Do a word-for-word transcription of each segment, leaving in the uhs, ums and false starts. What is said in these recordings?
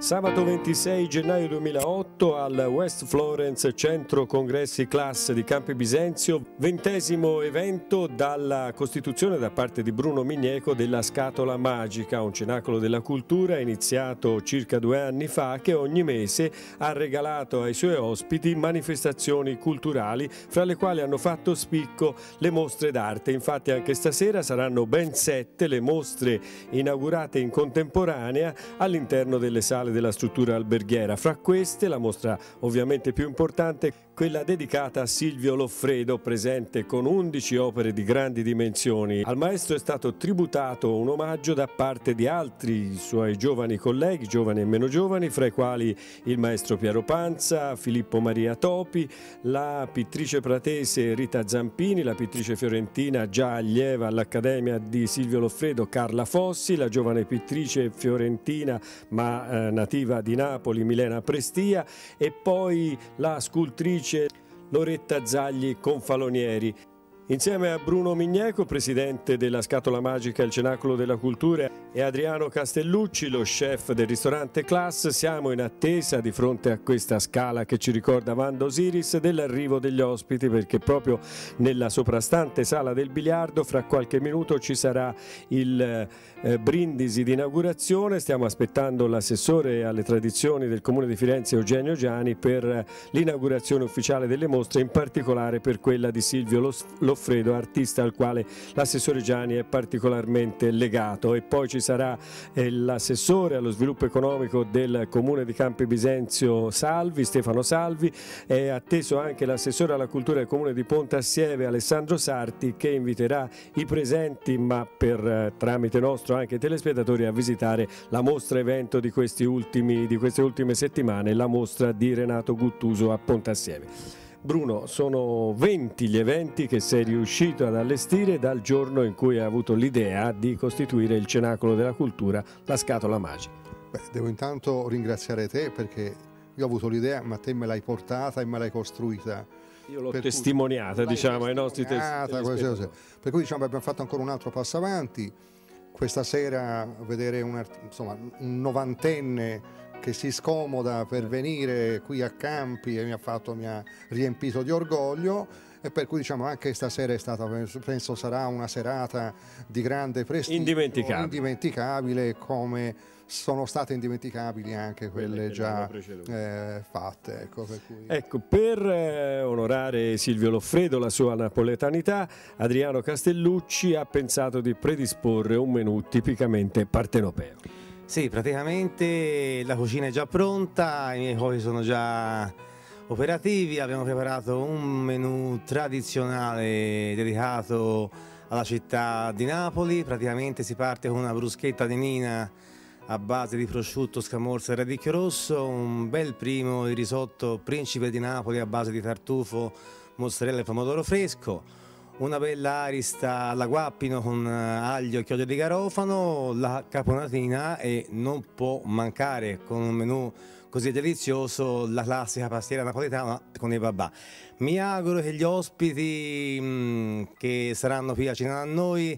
Sabato ventisei gennaio duemilaotto al West Florence Centro Congressi Class di Campi Bisenzio, ventesimo evento dalla costituzione da parte di Bruno Migneco della Scatola Magica, un cenacolo della cultura iniziato circa due anni fa che ogni mese ha regalato ai suoi ospiti manifestazioni culturali fra le quali hanno fatto spicco le mostre d'arte. Infatti anche stasera saranno ben sette le mostre inaugurate in contemporanea all'interno delle sale della struttura alberghiera. Fra queste la mostra ovviamente più importante, quella dedicata a Silvio Loffredo, presente con undici opere di grandi dimensioni. Al maestro è stato tributato un omaggio da parte di altri suoi giovani colleghi, giovani e meno giovani, fra i quali il maestro Piero Panza, Filippo Maria Topi, la pittrice pratese Rita Zampini, la pittrice fiorentina già allieva all'Accademia di Silvio Loffredo Carla Fossi, la giovane pittrice fiorentina ma eh, nativa di Napoli Milena Prestia e poi la scultrice Loretta Zagli Confalonieri. Insieme a Bruno Migneco, presidente della Scatola Magica, il Cenacolo della Cultura, e Adriano Castellucci, lo chef del ristorante Class, siamo in attesa di fronte a questa scala che ci ricorda Vanda Osiris dell'arrivo degli ospiti, perché proprio nella soprastante sala del biliardo fra qualche minuto ci sarà il eh, brindisi di inaugurazione. Stiamo aspettando l'assessore alle tradizioni del Comune di Firenze Eugenio Giani per l'inaugurazione ufficiale delle mostre, in particolare per quella di Silvio Loffredo, artista al quale l'assessore Giani è particolarmente legato. E poi ci sarà eh, l'assessore allo sviluppo economico del Comune di Campi Bisenzio Salvi, Stefano Salvi, è atteso anche l'assessore alla cultura del Comune di Ponte Assieve Alessandro Sarti, che inviterà i presenti, ma per eh, tramite nostro anche i telespettatori, a visitare la mostra evento di, questi ultimi, di queste ultime settimane, la mostra di Renato Guttuso a Ponte Assieve. Bruno, sono venti gli eventi che sei riuscito ad allestire dal giorno in cui hai avuto l'idea di costituire il Cenacolo della Cultura, la Scatola Magica. Beh, devo intanto ringraziare te, perché io ho avuto l'idea, ma te me l'hai portata e me l'hai costruita. Io l'ho testimoniata, diciamo, ai nostri telespettatori. Per cui diciamo, abbiamo fatto ancora un altro passo avanti. Questa sera vedere un, insomma, un novantenne che si scomoda per venire qui a Campi e mi ha, fatto, mi ha riempito di orgoglio, e per cui diciamo anche stasera è stata, penso sarà una serata di grande prestigio, indimenticabile, indimenticabile come sono state indimenticabili anche quelle, quelle già eh, fatte. Ecco, per, cui... ecco, per eh, onorare Silvio Loffredo, la sua napoletanità, Adriano Castellucci ha pensato di predisporre un menù tipicamente partenopeo. Sì, praticamente la cucina è già pronta, i miei cuochi sono già operativi, abbiamo preparato un menù tradizionale dedicato alla città di Napoli. Praticamente si parte con una bruschetta di nina a base di prosciutto, scamorza e radicchio rosso, un bel primo di risotto principe di Napoli a base di tartufo, mozzarella e pomodoro fresco, una bella arista alla guappino con aglio e chiodi di garofano, la caponatina, e non può mancare con un menù così delizioso la classica pastiera napoletana con i babà. Mi auguro che gli ospiti mh, che saranno qui a cenare a noi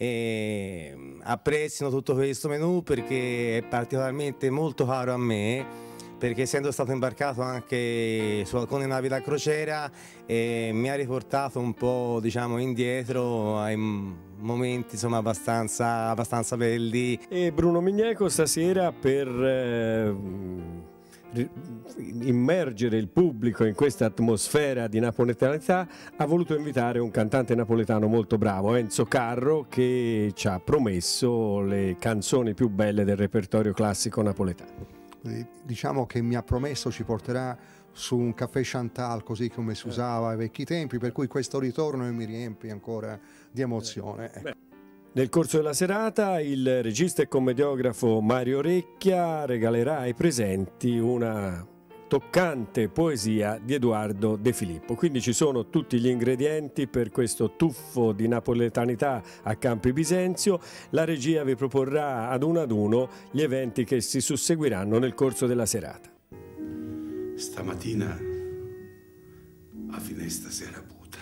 eh, apprezzino tutto questo menù, perché è particolarmente molto caro a me, perché essendo stato imbarcato anche su alcune navi da crociera eh, mi ha riportato un po', diciamo, indietro ai momenti, insomma, abbastanza, abbastanza belli. E Bruno Migneco stasera, per eh, immergere il pubblico in questa atmosfera di napoletanità, ha voluto invitare un cantante napoletano molto bravo, Enzo Carro, che ci ha promesso le canzoni più belle del repertorio classico napoletano. Diciamo che mi ha promesso ci porterà su un caffè Chantal, così come si usava ai vecchi tempi, per cui questo ritorno mi riempie ancora di emozione. Ecco. Nel corso della serata il regista e commediografo Mario Recchia regalerà ai presenti una toccante poesia di Edoardo De Filippo. Quindi ci sono tutti gli ingredienti per questo tuffo di napoletanità a Campi Bisenzio. La regia vi proporrà ad uno ad uno gli eventi che si susseguiranno nel corso della serata. Stamattina a finestra si era puta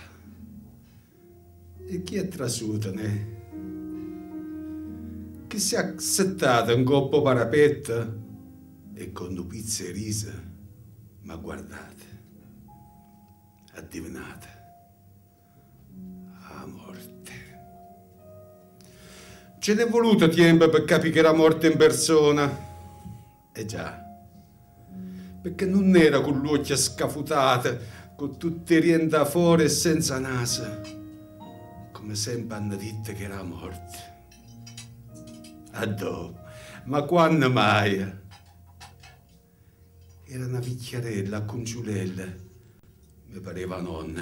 e chi è trasuta, ne? Chi si è accettata un coppo parapetta e con due pizze e risa, ma guardate, addivinate, la morte. Ce n'è voluto tempo per capire che era morte in persona. E già, perché non era con l'occhio scafutata, con tutte rienda fuori e senza naso, come sempre hanno detto che era morte. Addò, ma quando mai? Era una picchiarella a Conciulella, mi pareva nonna.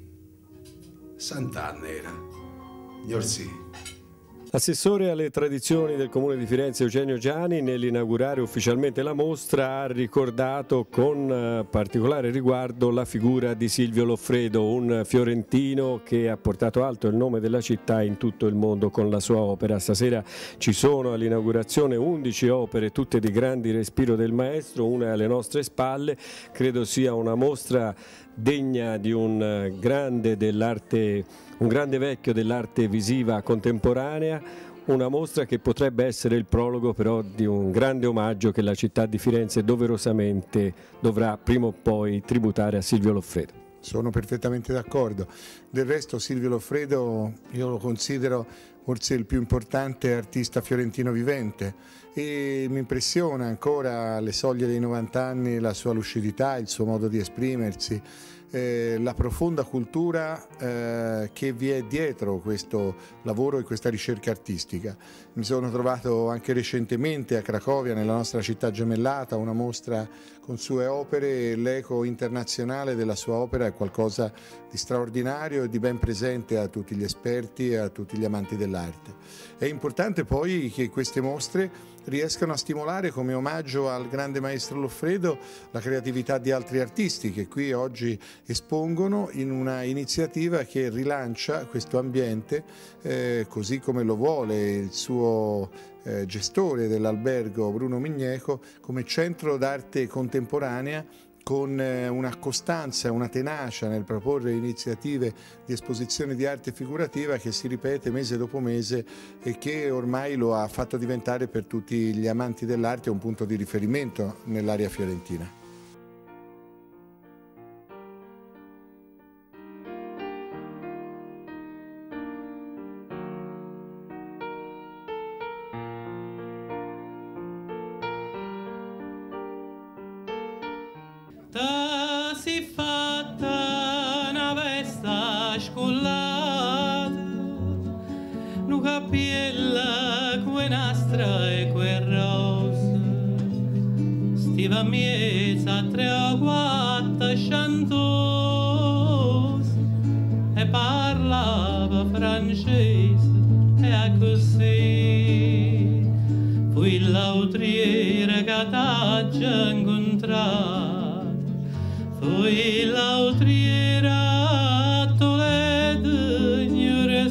Sant'Anna era, signor sì. L'assessore alle tradizioni del Comune di Firenze Eugenio Giani, nell'inaugurare ufficialmente la mostra, ha ricordato con particolare riguardo la figura di Silvio Loffredo, un fiorentino che ha portato alto il nome della città in tutto il mondo con la sua opera. Stasera ci sono all'inaugurazione undici opere, tutte di grandi respiro del maestro, una è alle nostre spalle. Credo sia una mostra degna di un grande dell'arte, un grande vecchio dell'arte visiva contemporanea, una mostra che potrebbe essere il prologo però di un grande omaggio che la città di Firenze doverosamente dovrà prima o poi tributare a Silvio Loffredo. Sono perfettamente d'accordo. Del resto Silvio Loffredo io lo considero forse il più importante artista fiorentino vivente e mi impressiona ancora alle soglie dei novanta anni la sua lucidità, il suo modo di esprimersi, eh, la profonda cultura eh, che vi è dietro questo lavoro e questa ricerca artistica. Mi sono trovato anche recentemente a Cracovia, nella nostra città gemellata, una mostra con sue opere e l'eco internazionale della sua opera è qualcosa di straordinario e di ben presente a tutti gli esperti e a tutti gli amanti dell'arte. È importante poi che queste mostre riescano a stimolare come omaggio al grande maestro Loffredo la creatività di altri artisti che qui oggi espongono in una iniziativa che rilancia questo ambiente eh, così come lo vuole il suo eh, gestore dell'albergo Bruno Migneco come centro d'arte contemporanea con una costanza, una tenacia nel proporre iniziative di esposizione di arte figurativa che si ripete mese dopo mese e che ormai lo ha fatto diventare per tutti gli amanti dell'arte un punto di riferimento nell'area fiorentina. Ta si fatta una vesta scollata, nu cappiella que nastra e que rosa, stiva miezza tre o quattro chantosa e parlava francese e a così fu l'autriere che t'ha già incontrato. Poi l'autriera a Toledo ignora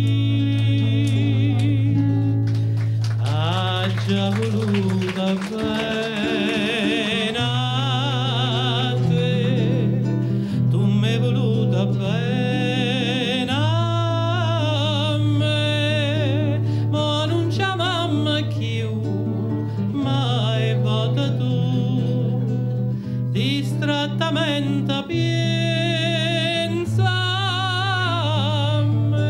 sì, ha già voluta bene a te, tu m'hai voluta bene a me, ma non c'è mamma più, mai vota tu. Distrattamente pensa a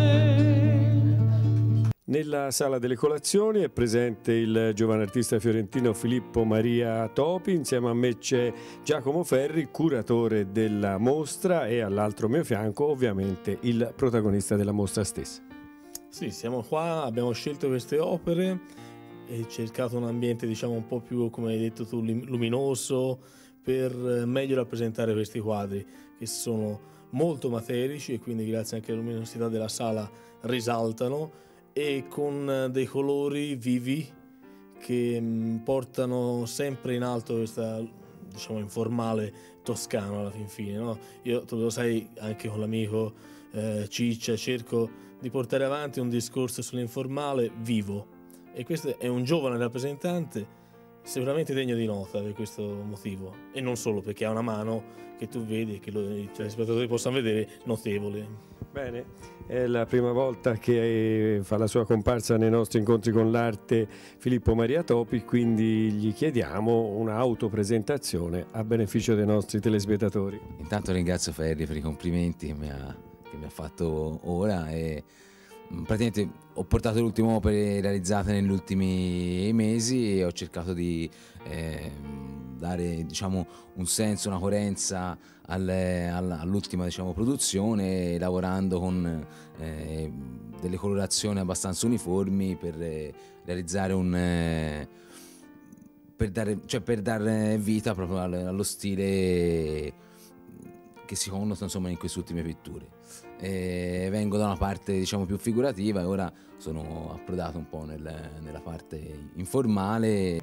me. Nella sala delle colazioni è presente il giovane artista fiorentino Filippo Maria Topi, insieme a me c'è Giacomo Ferri, curatore della mostra, e all'altro mio fianco ovviamente il protagonista della mostra stessa. Sì, siamo qua, abbiamo scelto queste opere e cercato un ambiente diciamo un po' più, come hai detto tu, luminoso, per meglio rappresentare questi quadri che sono molto materici e quindi grazie anche alla luminosità della sala risaltano e con dei colori vivi che portano sempre in alto questa diciamo informale toscano alla fin fine, no? Io tu lo sai anche con l'amico eh, Ciccia cerco di portare avanti un discorso sull'informale vivo e questo è un giovane rappresentante sicuramente degno di nota per questo motivo e non solo perché ha una mano che tu vedi e che lo, cioè, gli spettatori possano vedere notevole. Bene, è la prima volta che fa la sua comparsa nei nostri incontri con l'arte Filippo Maria Topi, quindi gli chiediamo un'autopresentazione a beneficio dei nostri telespettatori. Intanto ringrazio Ferri per i complimenti che mi ha, che mi ha fatto ora e praticamente ho portato le ultime opere realizzate negli ultimi mesi e ho cercato di eh, dare, diciamo, un senso, una coerenza alle, all'ultima, diciamo, produzione, lavorando con eh, delle colorazioni abbastanza uniformi per eh, realizzare un eh, per dare, cioè per dare vita proprio allo stile che si connota, insomma, in queste ultime pitture. E vengo da una parte, diciamo, più figurativa e ora sono approdato un po' nel, nella parte informale.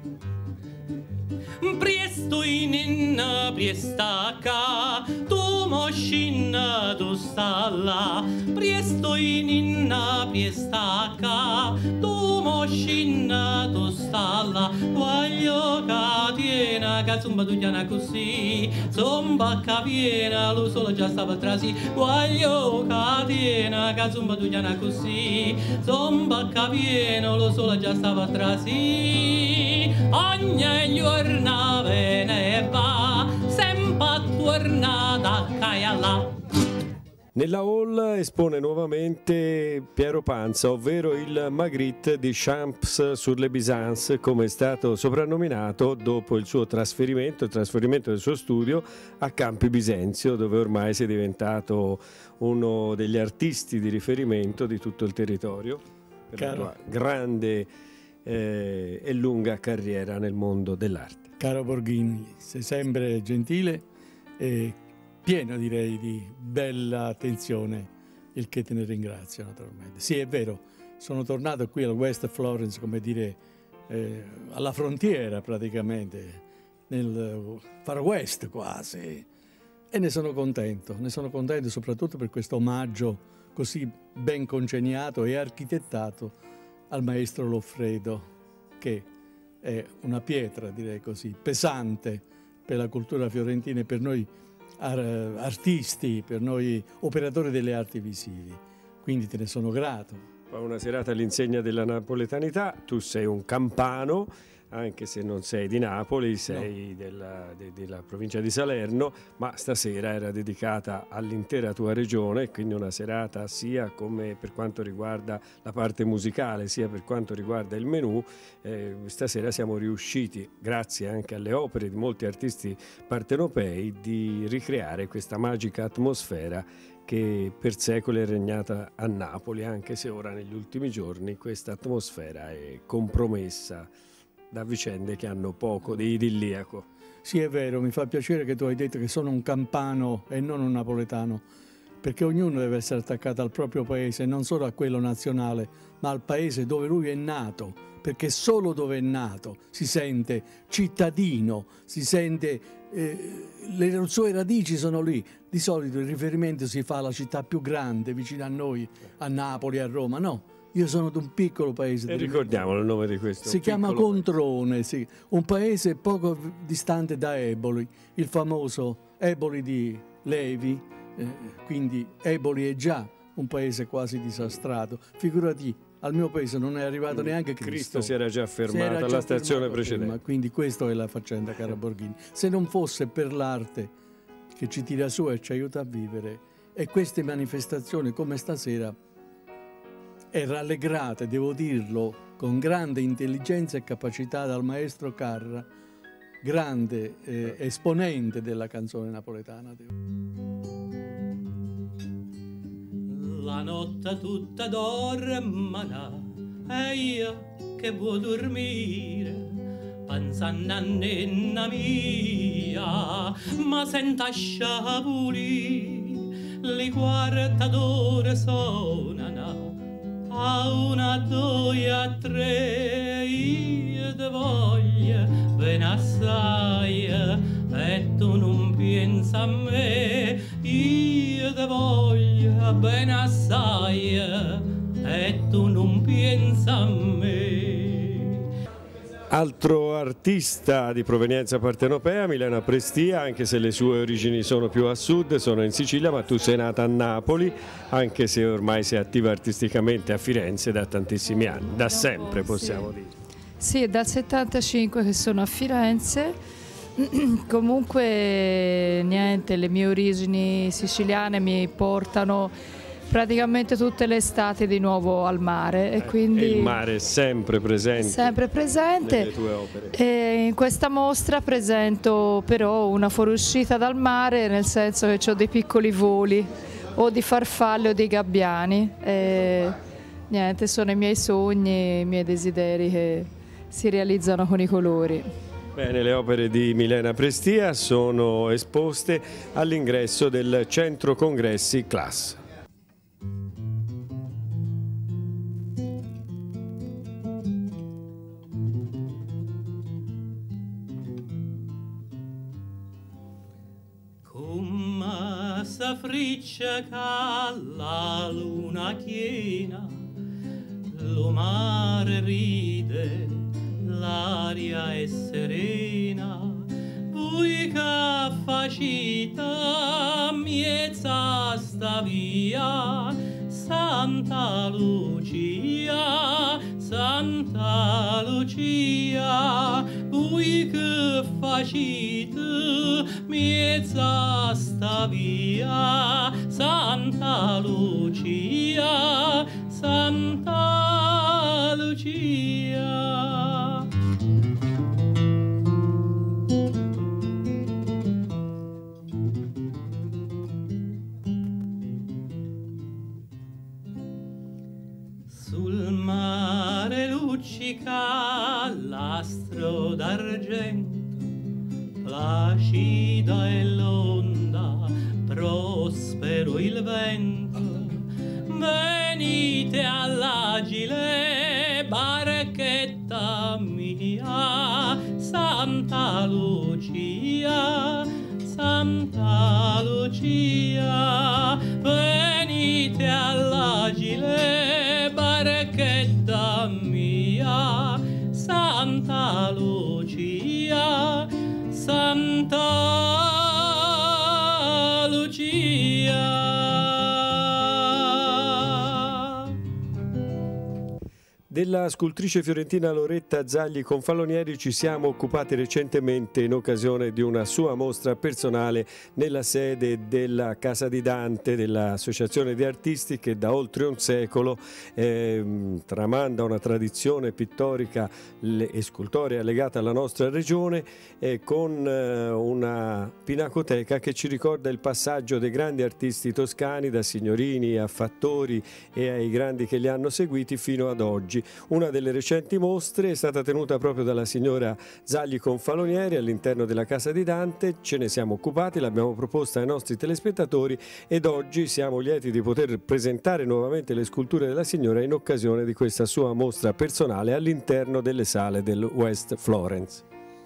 Presto in inna priestacca, tu moscinna tu stalla. Presto in inna priestacca, tu moscinna tu stalla. Voglio catena, cazumba tu giana così, zomba capiena, lo solo già stava trasi. Voglio catena, cazumba tu giana così, zomba capiena, lo solo già stava trasi. Ogni giorno ve ne va, sempre tornata a là. Nella hall espone nuovamente Piero Panza, ovvero il Magritte di Champs-sur-le-Bizances, come è stato soprannominato dopo il suo trasferimento, il trasferimento del suo studio a Campi Bisenzio, dove ormai si è diventato uno degli artisti di riferimento di tutto il territorio per Caro. la sua grande eh, e lunga carriera nel mondo dell'arte. Caro Borghini, sei sempre gentile e pieno, direi, di bella attenzione, il che te ne ringrazio naturalmente. Sì, è vero, sono tornato qui al West Florence, come dire, eh, alla frontiera praticamente, nel Far West quasi, e ne sono contento, ne sono contento soprattutto per questo omaggio così ben congegnato e architettato al maestro Loffredo, che è una pietra, direi così, pesante per la cultura fiorentina e per noi artisti, per noi operatori delle arti visive, quindi te ne sono grato. Una serata all'insegna della napoletanità, tu sei un campano, anche se non sei di Napoli, sei no. della, de, della provincia di Salerno, ma stasera era dedicata all'intera tua regione, quindi una serata sia come per quanto riguarda la parte musicale, sia per quanto riguarda il menù. Eh, stasera siamo riusciti, grazie anche alle opere di molti artisti partenopei, di ricreare questa magica atmosfera che per secoli è regnata a Napoli, anche se ora negli ultimi giorni questa atmosfera è compromessa da vicende che hanno poco di idilliaco. Sì, è vero, mi fa piacere che tu hai detto che sono un campano e non un napoletano, perché ognuno deve essere attaccato al proprio paese, non solo a quello nazionale, ma al paese dove lui è nato, perché solo dove è nato si sente cittadino, si sente, eh, le sue radici sono lì. Di solito il riferimento si fa alla città più grande, vicino a noi, a Napoli, a Roma, no. Io sono di un piccolo paese. E ricordiamolo il nome di questo. Si chiama Controne, sì. Un paese poco distante da Eboli, il famoso Eboli di Levi, eh, quindi Eboli è già un paese quasi disastrato. Figurati, al mio paese non è arrivato neanche Cristo. Cristo si era già fermato alla stazione precedente. Prima, quindi questa è la faccenda, cara Borghini. Se non fosse per l'arte che ci tira su e ci aiuta a vivere, e queste manifestazioni come stasera, è rallegrata, devo dirlo, con grande intelligenza e capacità dal maestro Carra, grande eh, esponente della canzone napoletana. La notte tutta dormana e io che vuoi dormire, pensando a nenna mia, ma senta sciapuli, li quarta d'ore sonano. A una, due, a tre, io te voglio bene assai, e tu non pensa a me, io te voglio bene assai, e tu non pensa a me. Altro artista di provenienza partenopea, Milena Prestia, anche se le sue origini sono più a sud, sono in Sicilia, ma tu sei nata a Napoli, anche se ormai sei attiva artisticamente a Firenze da tantissimi anni, da sempre possiamo sì. dire. Sì, è dal settantacinque che sono a Firenze. Comunque niente, le mie origini siciliane mi portano praticamente tutte le estati di nuovo al mare e quindi e il mare è sempre presente, sempre presente nelle tue opere. E in questa mostra presento però una fuoriuscita dal mare, nel senso che ho dei piccoli voli o di farfalle o di gabbiani e niente, sono i miei sogni, i miei desideri che si realizzano con i colori. Bene, le opere di Milena Prestia sono esposte all'ingresso del Centro Congressi Class. Come sa friccia che la luna chiena, lo mare ride, l'aria è serena, voi che facita miezza sta via, Santa Lucia, Santa Lucia, voi che facite miezza sta via, Santa Lucia, Santa Lucia. Sul mare luccica l'astro d'argento, placida è l'onda, prospero il vento. Venite all'agile barchetta mia, Santa Lucia, Santa Lucia. Venite all'agile barchetta mia, Santa Lucia, Santa Lucia. Della scultrice fiorentina Loretta Zagli Confalonieri ci siamo occupati recentemente in occasione di una sua mostra personale nella sede della Casa di Dante, dell'Associazione di Artisti che da oltre un secolo eh, tramanda una tradizione pittorica e scultorea legata alla nostra regione eh, con eh, una pinacoteca che ci ricorda il passaggio dei grandi artisti toscani, da Signorini a Fattori e ai grandi che li hanno seguiti fino ad oggi. Una delle recenti mostre è stata tenuta proprio dalla signora Zagli Confalonieri all'interno della Casa di Dante, ce ne siamo occupati, l'abbiamo proposta ai nostri telespettatori ed oggi siamo lieti di poter presentare nuovamente le sculture della signora in occasione di questa sua mostra personale all'interno delle sale del West Florence.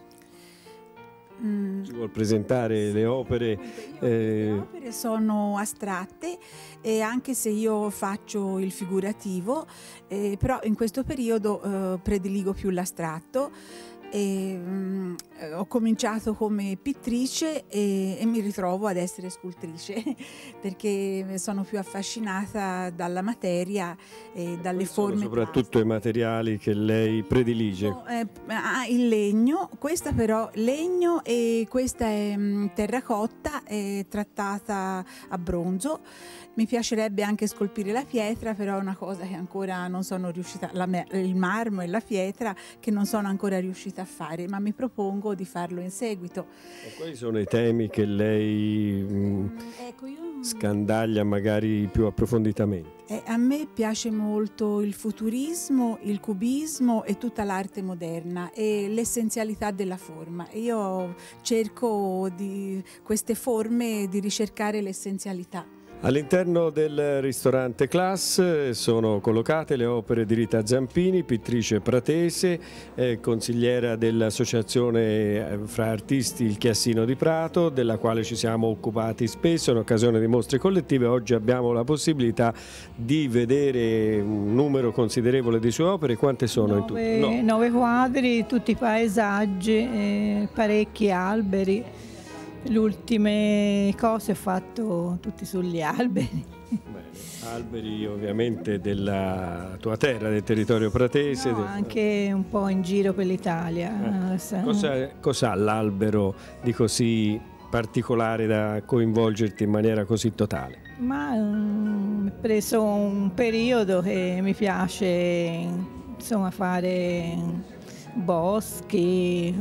Mm. Ci vuol presentare le opere? Eh... Le opere sono astratte e anche se io faccio il figurativo, eh, però in questo periodo eh, prediligo più l'astratto. E, um, ho cominciato come pittrice e, e mi ritrovo ad essere scultrice perché sono più affascinata dalla materia e dalle forme. Sono soprattutto i materiali che lei predilige. Eh, ah, il legno, questa però legno e questa è um, terracotta, è trattata a bronzo. Mi piacerebbe anche scolpire la pietra, però è una cosa che ancora non sono riuscita, la, il marmo e la pietra che non sono ancora riuscita a fare, ma mi propongo di farlo in seguito. E quali sono i temi che lei mh, ecco, io... scandaglia magari più approfonditamente? Eh, a me piace molto il futurismo, il cubismo e tutta l'arte moderna e l'essenzialità della forma. Io cerco di queste forme di ricercare l'essenzialità. All'interno del ristorante Class sono collocate le opere di Rita Zampini, pittrice pratese, eh, consigliera dell'associazione fra artisti Il Chiassino di Prato, della quale ci siamo occupati spesso in occasione di mostre collettive. Oggi abbiamo la possibilità di vedere un numero considerevole di sue opere. Quante sono in tutto? No. Nove quadri, tutti paesaggi, eh, parecchi alberi. Le ultime cose ho fatto tutti sugli alberi. Bene. Alberi ovviamente della tua terra, del territorio pratese. No, del... anche un po' in giro per l'Italia. Eh. Cosa, cos'ha l'albero di così particolare da coinvolgerti in maniera così totale? Ma um, ho preso un periodo che mi piace, insomma, fare boschi.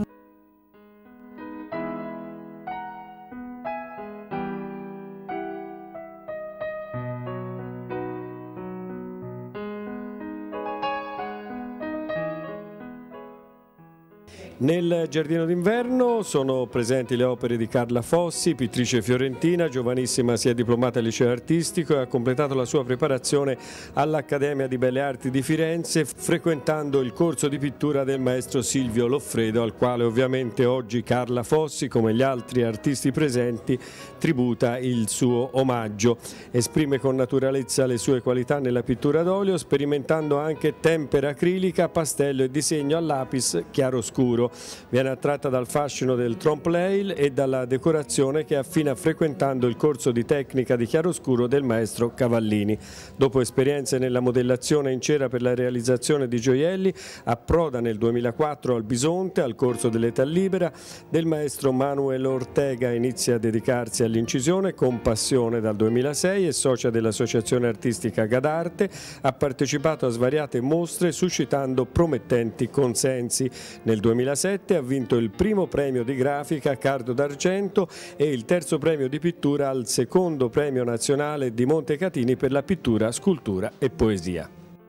Nel giardino d'inverno sono presenti le opere di Carla Fossi, pittrice fiorentina, giovanissima, si è diplomata al liceo artistico e ha completato la sua preparazione all'Accademia di Belle Arti di Firenze, frequentando il corso di pittura del maestro Silvio Loffredo, al quale ovviamente oggi Carla Fossi, come gli altri artisti presenti, tributa il suo omaggio. Esprime con naturalezza le sue qualità nella pittura d'olio, sperimentando anche tempera acrilica, pastello e disegno a lapis chiaroscuro. Viene attratta dal fascino del trompe-l'œil e dalla decorazione che affina frequentando il corso di tecnica di chiaroscuro del maestro Cavallini. Dopo esperienze nella modellazione in cera per la realizzazione di gioielli, approda nel duemilaquattro al Bisonte, al corso dell'età libera del maestro Manuel Ortega. Inizia a dedicarsi all'incisione con passione dal duemilasei, è socia dell'associazione artistica Gadarte, ha partecipato a svariate mostre suscitando promettenti consensi. Nel duemilasette ha vinto il primo premio di grafica Cardo d'Argento e il terzo premio di pittura al secondo premio nazionale di Montecatini per la pittura, scultura e poesia.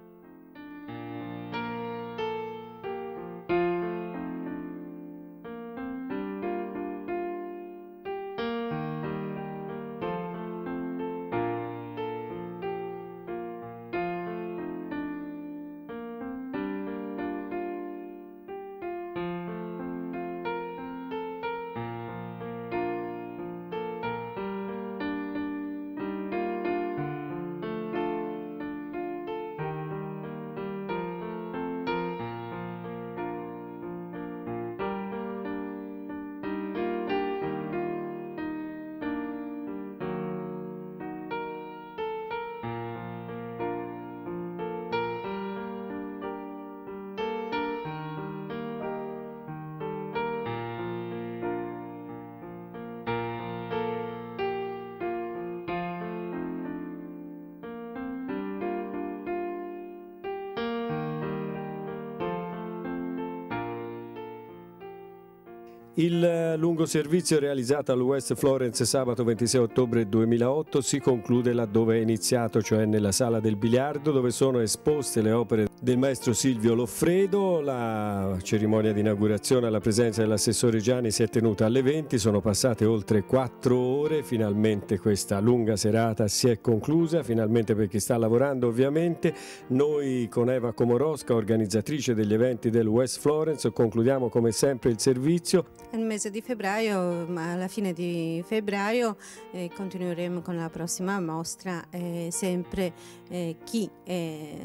Il lungo servizio realizzato al West Florence sabato ventisei ottobre duemilaotto si conclude laddove è iniziato, cioè nella sala del biliardo, dove sono esposte le opere del maestro Silvio Loffredo. La cerimonia di inaugurazione alla presenza dell'assessore Gianni si è tenuta alle venti, sono passate oltre quattro ore, finalmente questa lunga serata si è conclusa, finalmente per chi sta lavorando ovviamente. Noi con Eva Komorowska, organizzatrice degli eventi del West Florence, concludiamo come sempre il servizio. Nel mese di febbraio, ma alla fine di febbraio eh, continueremo con la prossima mostra, eh, sempre eh, chi è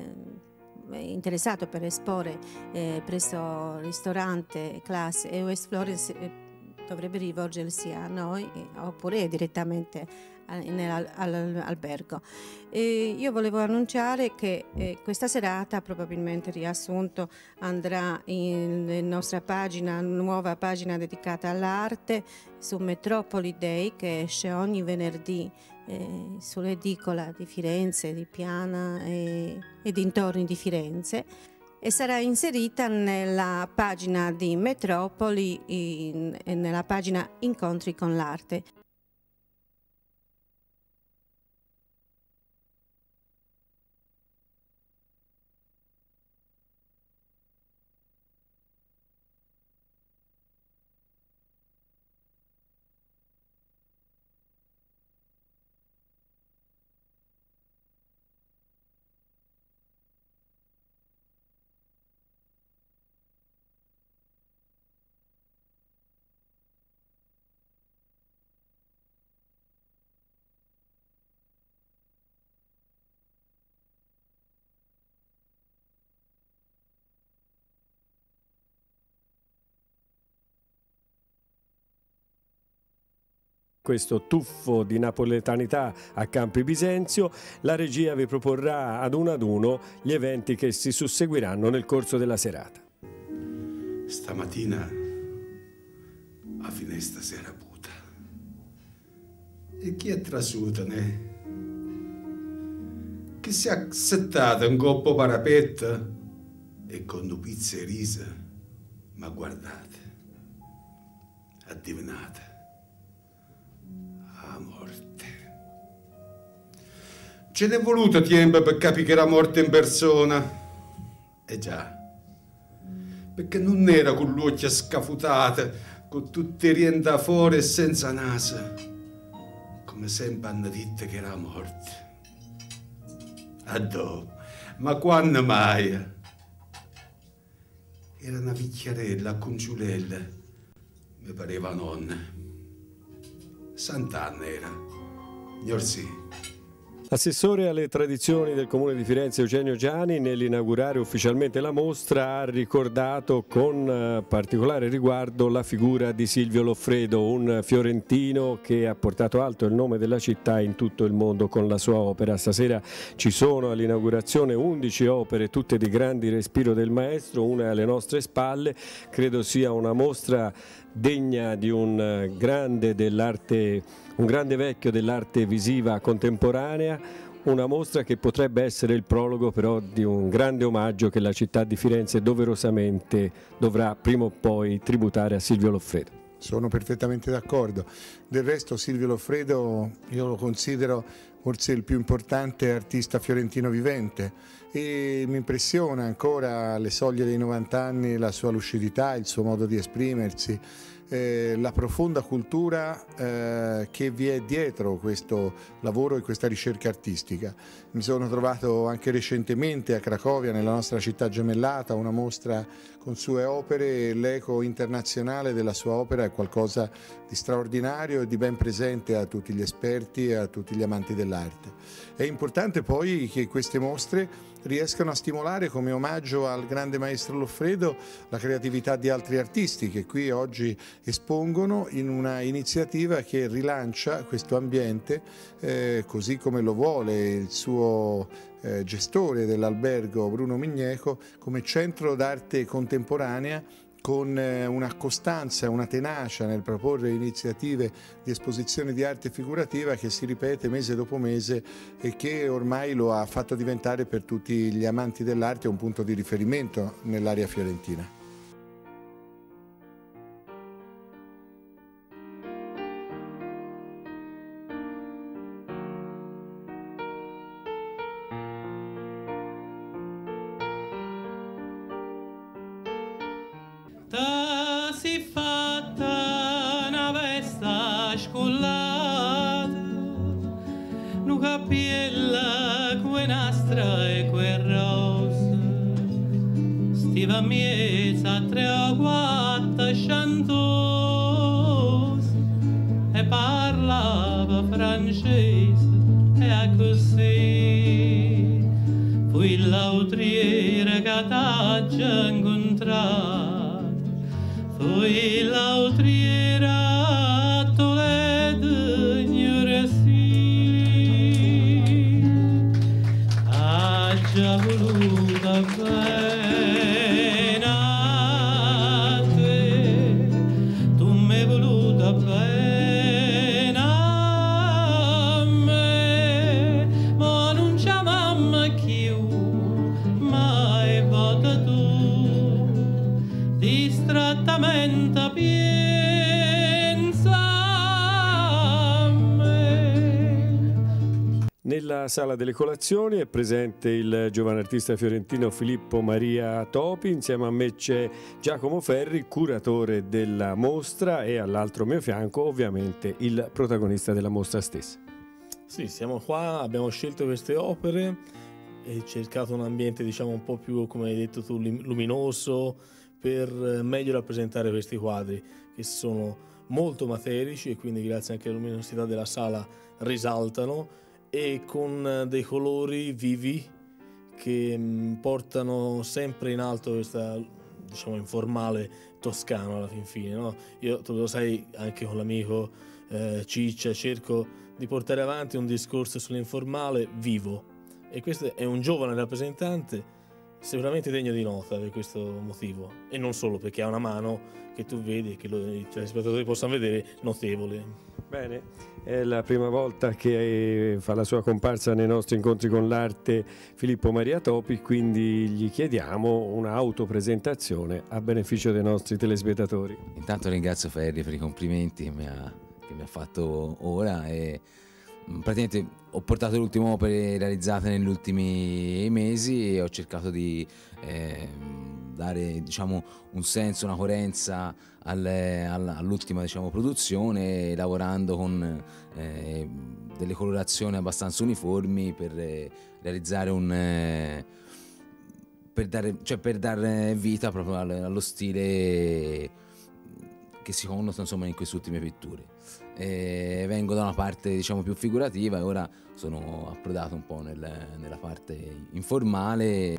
interessato per esporre eh, presso il ristorante Class e West Florence eh, dovrebbe rivolgersi a noi eh, oppure direttamente all'albergo. E io volevo annunciare che eh, questa serata, probabilmente riassunto, andrà in, in nostra pagina, nuova pagina dedicata all'arte, su Metropoli Day, che esce ogni venerdì eh, sull'edicola di Firenze, di Piana e, e dintorni di Firenze, e sarà inserita nella pagina di Metropoli in, nella pagina Incontri con l'arte. questo tuffo di napoletanità a Campi Bisenzio. La regia vi proporrà ad uno ad uno gli eventi che si susseguiranno nel corso della serata. Stamattina a finestra si era puta. E chi è trasuta, ne? Che si è accettata un coppo parapetta e con due pizze e risa, ma guardate, addivinate, a morte. Ce n'è voluto tempo per capire che era morta in persona. E già, perché non era con l'occhio scafutata, con tutte rienda fuori e senza naso, come sempre hanno detto che era morta. Addò, ma quando mai? Era una vecchierella, conciulella, mi pareva nonna. Sant'Anna era, signor sì. L'assessore alle tradizioni del Comune di Firenze Eugenio Giani, nell'inaugurare ufficialmente la mostra, ha ricordato con particolare riguardo la figura di Silvio Loffredo, un fiorentino che ha portato alto il nome della città in tutto il mondo con la sua opera. Stasera ci sono all'inaugurazione undici opere, tutte di grandi respiro del maestro, una è alle nostre spalle. Credo sia una mostra degna di un grande dell'arte, un grande vecchio dell'arte visiva contemporanea, una mostra che potrebbe essere il prologo però di un grande omaggio che la città di Firenze doverosamente dovrà prima o poi tributare a Silvio Loffredo. Sono perfettamente d'accordo. Del resto Silvio Loffredo io lo considero forse il più importante artista fiorentino vivente e mi impressiona ancora alle soglie dei novanta anni la sua lucidità, il suo modo di esprimersi, eh, la profonda cultura eh, che vi è dietro questo lavoro e questa ricerca artistica. Mi sono trovato anche recentemente a Cracovia, nella nostra città gemellata, una mostra con sue opere e l'eco internazionale della sua opera è qualcosa di straordinario e di ben presente a tutti gli esperti e a tutti gli amanti dell'arte. È importante poi che queste mostre riescano a stimolare come omaggio al grande maestro Loffredo la creatività di altri artisti che qui oggi espongono in una iniziativa che rilancia questo ambiente eh, così come lo vuole il suo eh, gestore dell'albergo Bruno Migneco come centro d'arte contemporanea con una costanza, una tenacia nel proporre iniziative di esposizione di arte figurativa che si ripete mese dopo mese e che ormai lo ha fatto diventare per tutti gli amanti dell'arte un punto di riferimento nell'area fiorentina. Ta si fatta una vesta scollata, nu cappiella que nastra e que rosa, stiva miezza tre o quattro chantosa e parlava francese e a così fu l'autriere che t'ha già incontrato. Poi l'autriera a Toledo ignora sì, ha già voluta bene a te, tu m'hai voluta bene a me, ma non c'è mamma più, mai vota tu. Distrattamente pensa a me. Nella sala delle colazioni è presente il giovane artista fiorentino Filippo Maria Topi, insieme a me c'è Giacomo Ferri, curatore della mostra, e all'altro mio fianco ovviamente il protagonista della mostra stessa. Sì, siamo qua, abbiamo scelto queste opere e cercato un ambiente diciamo un po' più, come hai detto tu, luminoso, per meglio rappresentare questi quadri che sono molto materici e quindi grazie anche alla luminosità della sala risaltano e con dei colori vivi che portano sempre in alto questa diciamo informale toscano alla fin fine, no? Io tu lo sai anche con l'amico eh, ciccia, cerco di portare avanti un discorso sull'informale vivo, e questo è un giovane rappresentante sicuramente degno di nota per questo motivo, e non solo perché ha una mano che tu vedi e che lo, i telespettatori possano vedere notevole. Bene, è la prima volta che fa la sua comparsa nei nostri incontri con l'arte Filippo Maria Topi, quindi gli chiediamo un'autopresentazione a beneficio dei nostri telespettatori. Intanto ringrazio Ferri per i complimenti che mi ha, che mi ha fatto ora, e praticamente ho portato le ultime opere realizzate negli ultimi mesi e ho cercato di eh, dare, diciamo, un senso, una coerenza alle, all'ultima, diciamo, produzione, lavorando con eh, delle colorazioni abbastanza uniformi per eh, realizzare un eh, per dare, cioè per dare vita proprio allo stile che si connota, insomma, in queste ultime pitture. E vengo da una parte, diciamo, più figurativa, e ora sono approdato un po' nel, nella parte informale.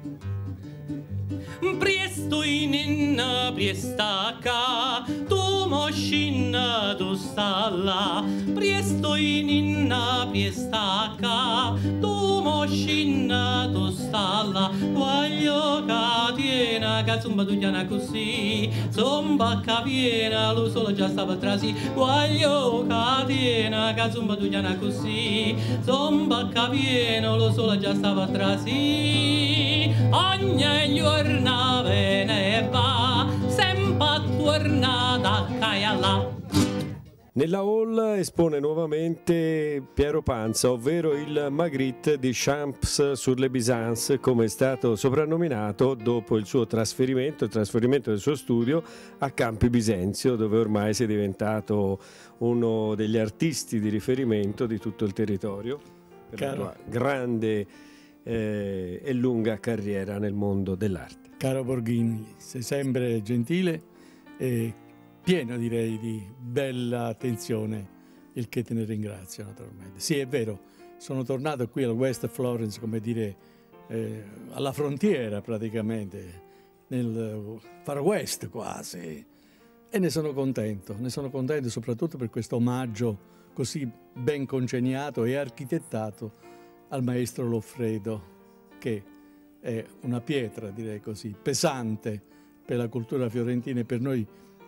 Presto in inna priestacca, tu moscinna tu stalla. Presto in inna priestacca, tu moscinna tu stalla. Voglio catena, che zumba tu chiana così, zumba capiena, lo solo già stava trasi. Voglio catena, che zumba tu chiana così, zumba capiena, lo solo già stava trasi. Ogni giorno ve ne va, sempre tornata a casa. Nella hall espone nuovamente Piero Panza, ovvero il Magritte di Champs-sur-le-Bizances, come è stato soprannominato dopo il suo trasferimento, il trasferimento del suo studio a Campi Bisenzio, dove ormai si è diventato uno degli artisti di riferimento di tutto il territorio per Caro. la sua grande eh, e lunga carriera nel mondo dell'arte. Caro Borghini, sei sempre gentile e pieno, direi, di bella attenzione, il che te ne ringrazio naturalmente. Sì, è vero, sono tornato qui al West Florence, come dire, eh, alla frontiera praticamente, nel Far West quasi, e ne sono contento, ne sono contento soprattutto per questo omaggio così ben congegnato e architettato al maestro Loffredo, che è una pietra, direi così, pesante per la cultura fiorentina e per noi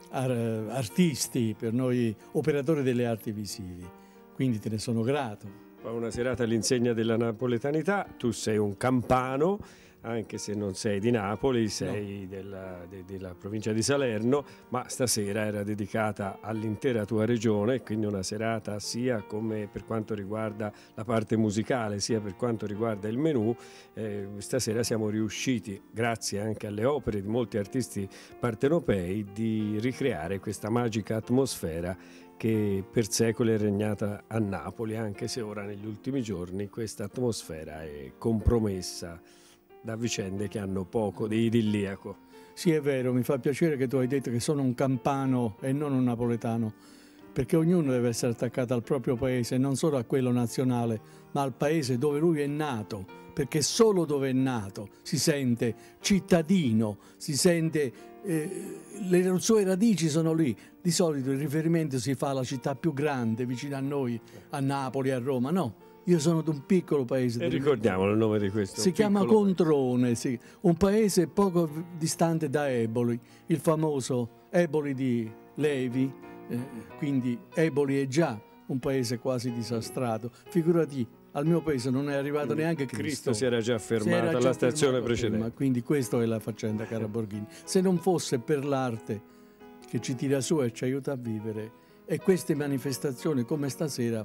artisti, per noi operatori delle arti visive, quindi te ne sono grato. Una serata all'insegna della napoletanità, tu sei un campano, anche se non sei di Napoli, sei no. della, de, della provincia di Salerno, ma stasera era dedicata all'intera tua regione, quindi una serata sia come per quanto riguarda la parte musicale, sia per quanto riguarda il menù. Eh, stasera siamo riusciti, grazie anche alle opere di molti artisti partenopei, di ricreare questa magica atmosfera che per secoli è regnata a Napoli, anche se ora negli ultimi giorni questa atmosfera è compromessa da vicende che hanno poco di idilliaco. Sì, è vero, mi fa piacere che tu hai detto che sono un campano e non un napoletano, perché ognuno deve essere attaccato al proprio paese, non solo a quello nazionale, ma al paese dove lui è nato, perché solo dove è nato si sente cittadino, si sente, eh, le sue radici sono lì. Di solito il riferimento si fa alla città più grande, vicino a noi, a Napoli, a Roma, no. Io sono di un piccolo paese. E ricordiamolo il nome di questo. Si chiama Controne, sì. Un paese poco distante da Eboli, il famoso Eboli di Levi, eh, quindi Eboli è già un paese quasi disastrato. Figurati, al mio paese non è arrivato neanche Cristo. Cristo si era già fermato alla stazione precedente. Prima, quindi questa è la faccenda, cara Borghini. Se non fosse per l'arte che ci tira su e ci aiuta a vivere, e queste manifestazioni come stasera,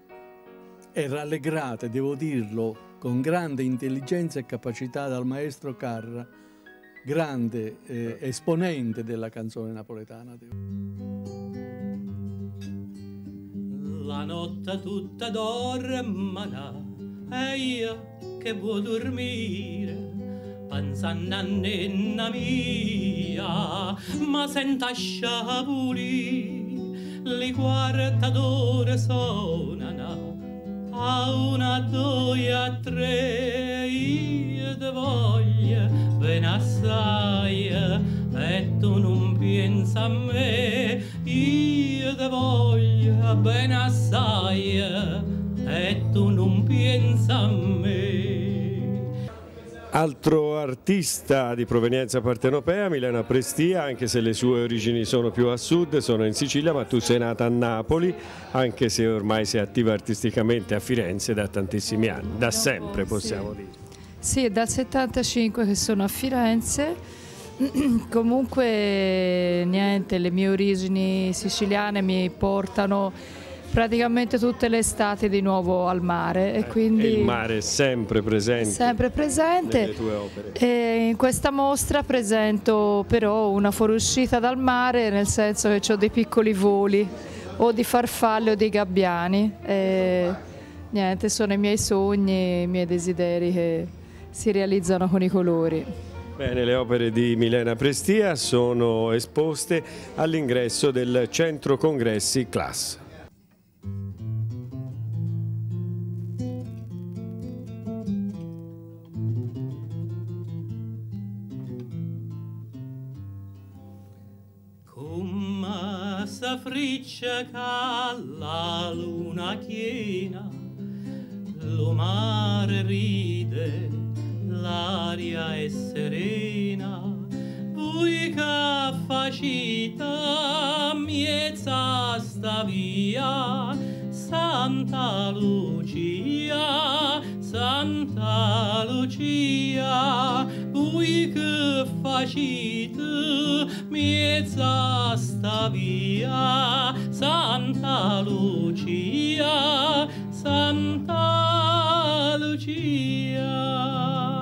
è rallegrata, devo dirlo, con grande intelligenza e capacità dal maestro Carra, grande eh, esponente della canzone napoletana. La notte tutta dormana e io che vuoi dormire, pensando a nenna mia, ma senta sciapuli, li quarta d'ore sonano. A una, due, a tre, io te voglio ben assai, e tu non pensa a me, io che te voglia bene assai e tu non pensa a me. Altro artista di provenienza partenopea, Milena Prestia, anche se le sue origini sono più a sud, sono in Sicilia, ma tu sei nata a Napoli, anche se ormai sei attiva artisticamente a Firenze da tantissimi anni, da sempre possiamo sì. dire. Sì, è dal settantacinque che sono a Firenze. Comunque niente, le mie origini siciliane mi portano praticamente tutte le estati di nuovo al mare e quindi e il mare è sempre presente, sempre presente nelle tue opere. E in questa mostra presento però una fuoriuscita dal mare, nel senso che ho dei piccoli voli o di farfalle o di gabbiani e niente, sono i miei sogni, i miei desideri che si realizzano con i colori. Bene, le opere di Milena Prestia sono esposte all'ingresso del Centro Congressi Class. Come sa friccia che la luna china, lo mare ride, l'aria è serena, voi che facita miezza sta via, Santa Lucia, Santa Lucia, voi che facite miezza sta via, Santa Lucia, Santa Lucia.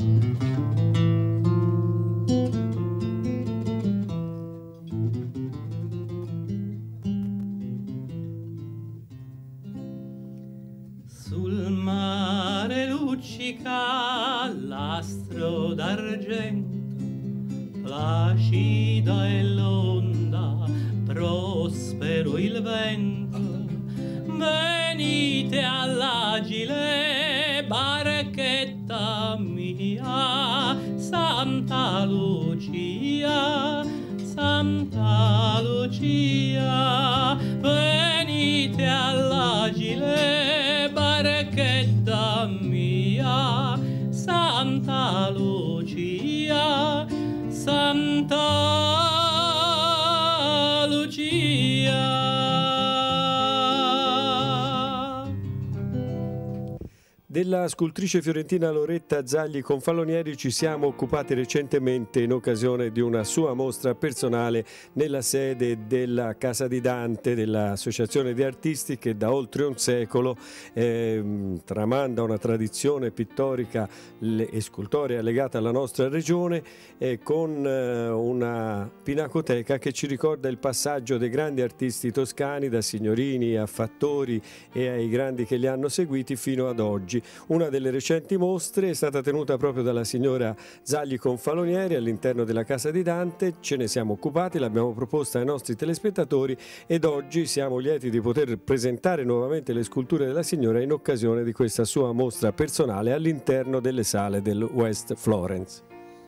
Sul mare luccica l'astro d'argento, placida è l'onda, prospero il vento. Venite all'agile, barchetta mia, Santa Lucia, Santa Lucia. Venite all'agile, barchetta mia, Santa Lucia, Santa Lucia. Della scultrice fiorentina Loretta Zagli Confalonieri ci siamo occupati recentemente in occasione di una sua mostra personale nella sede della Casa di Dante, dell'Associazione di Artisti che da oltre un secolo eh, tramanda una tradizione pittorica e scultorea legata alla nostra regione eh, con eh, una pinacoteca che ci ricorda il passaggio dei grandi artisti toscani, da Signorini a Fattori e ai grandi che li hanno seguiti fino ad oggi. Una delle recenti mostre è stata tenuta proprio dalla signora Zagli Confalonieri all'interno della Casa di Dante, ce ne siamo occupati, l'abbiamo proposta ai nostri telespettatori ed oggi siamo lieti di poter presentare nuovamente le sculture della signora in occasione di questa sua mostra personale all'interno delle sale del West Florence.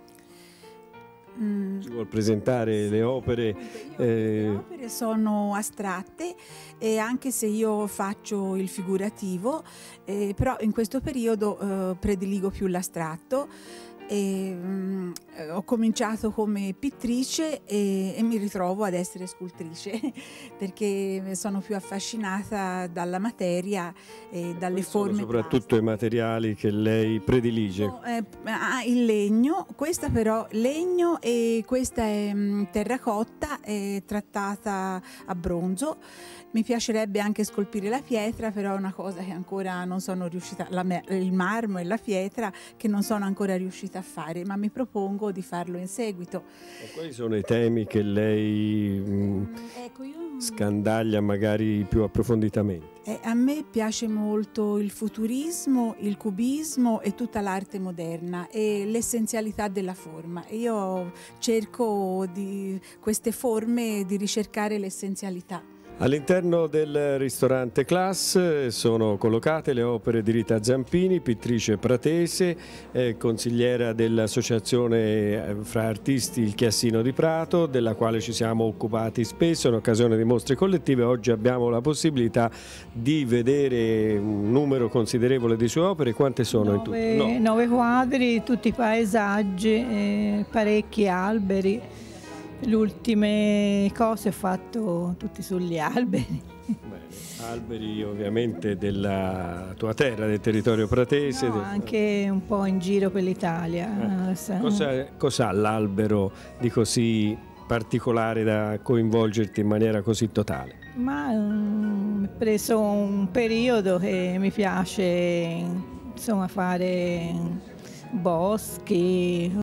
Mm. Ci vuol presentare le opere? Eh... Le opere sono astratte e anche se io faccio il figurativo, eh, però in questo periodo eh, prediligo più l'astratto. E, um, ho cominciato come pittrice e, e mi ritrovo ad essere scultrice perché sono più affascinata dalla materia e dalle forme. Sono soprattutto i materiali che lei predilige. Eh, ah, il legno, questa però legno e questa è um, terracotta, è trattata a bronzo. Mi piacerebbe anche scolpire la pietra, però è una cosa che ancora non sono riuscita, la, il marmo e la pietra che non sono ancora riuscita a fare, ma mi propongo di farlo in seguito. E quali sono i temi che lei mh, ecco, io... scandaglia magari più approfonditamente? Eh, a me piace molto il futurismo, il cubismo e tutta l'arte moderna e l'essenzialità della forma. Io cerco di queste forme di ricercare l'essenzialità. All'interno del ristorante Class sono collocate le opere di Rita Zampini, pittrice pratese, eh, consigliera dell'associazione fra artisti Il Chiassino di Prato, della quale ci siamo occupati spesso in occasione di mostre collettive. Oggi abbiamo la possibilità di vedere un numero considerevole di sue opere. Quante sono in tutto? No. Nove quadri, tutti paesaggi, eh, parecchi alberi. Le ultime cose ho fatto tutti sugli alberi. Bene. Alberi ovviamente della tua terra, del territorio pratese. No, del... anche un po' in giro per l'Italia. Eh. Cosa, cos'ha l'albero di così particolare da coinvolgerti in maniera così totale? Ma um, ho preso un periodo che mi piace, insomma, fare boschi.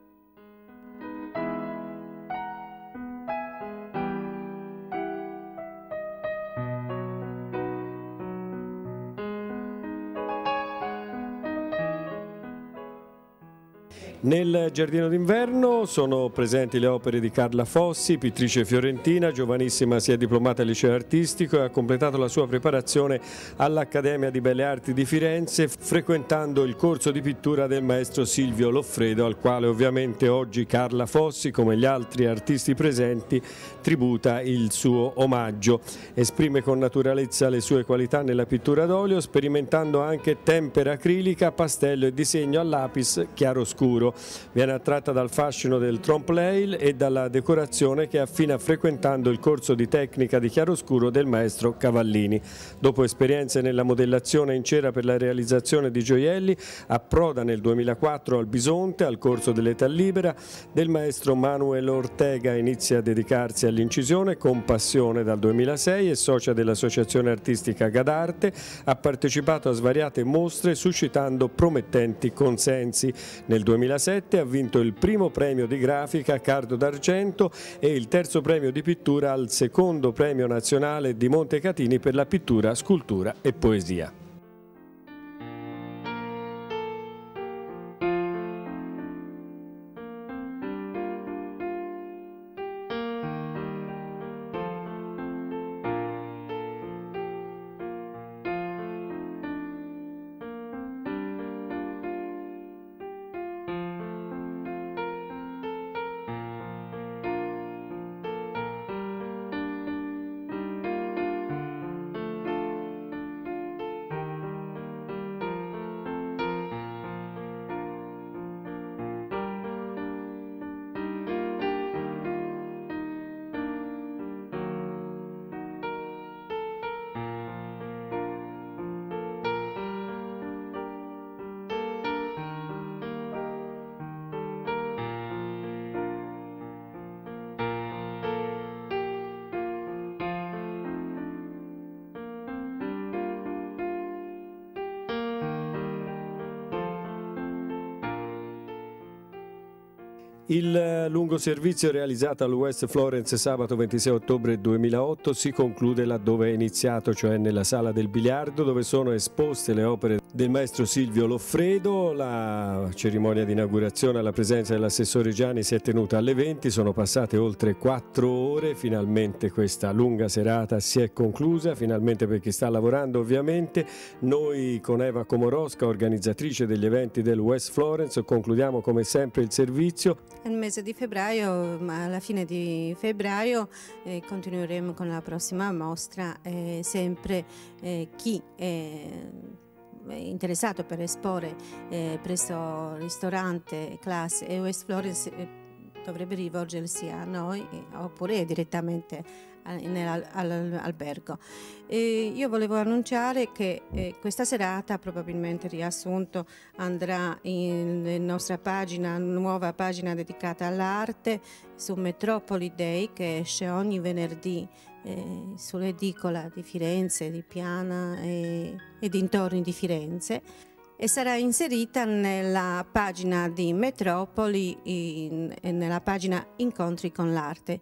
Nel giardino d'inverno sono presenti le opere di Carla Fossi, pittrice fiorentina, giovanissima, si è diplomata al liceo artistico e ha completato la sua preparazione all'Accademia di Belle Arti di Firenze, frequentando il corso di pittura del maestro Silvio Loffredo, al quale ovviamente oggi Carla Fossi, come gli altri artisti presenti, tributa il suo omaggio. Esprime con naturalezza le sue qualità nella pittura d'olio, sperimentando anche tempera acrilica, pastello e disegno a lapis chiaroscuro. Viene attratta dal fascino del trompe-l'œil e dalla decorazione che affina frequentando il corso di tecnica di chiaroscuro del maestro Cavallini. Dopo esperienze nella modellazione in cera per la realizzazione di gioielli, approda nel duemilaquattro al Bisonte, al corso dell'età libera del maestro Manuel Ortega. Inizia a dedicarsi all'incisione con passione dal duemilasei, è socia dell'associazione artistica Gadarte, ha partecipato a svariate mostre suscitando promettenti consensi. Nel duemilasette ha vinto il primo premio di grafica Cardo d'Argento e il terzo premio di pittura al secondo premio nazionale di Montecatini per la pittura, scultura e poesia. Il lungo servizio realizzato al West Florence sabato ventisei ottobre duemilaotto si conclude laddove è iniziato, cioè nella sala del biliardo, dove sono esposte le opere del maestro Silvio Loffredo. La cerimonia di inaugurazione alla presenza dell'assessore Gianni si è tenuta alle venti, sono passate oltre quattro ore, finalmente questa lunga serata si è conclusa, finalmente per chi sta lavorando ovviamente. Noi con Eva Komorowska, organizzatrice degli eventi del West Florence, concludiamo come sempre il servizio. Nel mese di febbraio, ma alla fine di febbraio, eh, continueremo con la prossima mostra. Eh, sempre eh, chi è interessato per esporre eh, presso il ristorante Class e West Florence eh, dovrebbe rivolgersi a noi eh, oppure direttamente all'albergo. E io volevo annunciare che eh, questa serata, probabilmente riassunto, andrà in, in nostra pagina, nuova pagina dedicata all'arte, su Metropoli Day, che esce ogni venerdì eh, sull'edicola di Firenze, di Piana e, e dintorni di Firenze, e sarà inserita nella pagina di Metropoli in, nella pagina Incontri con l'arte.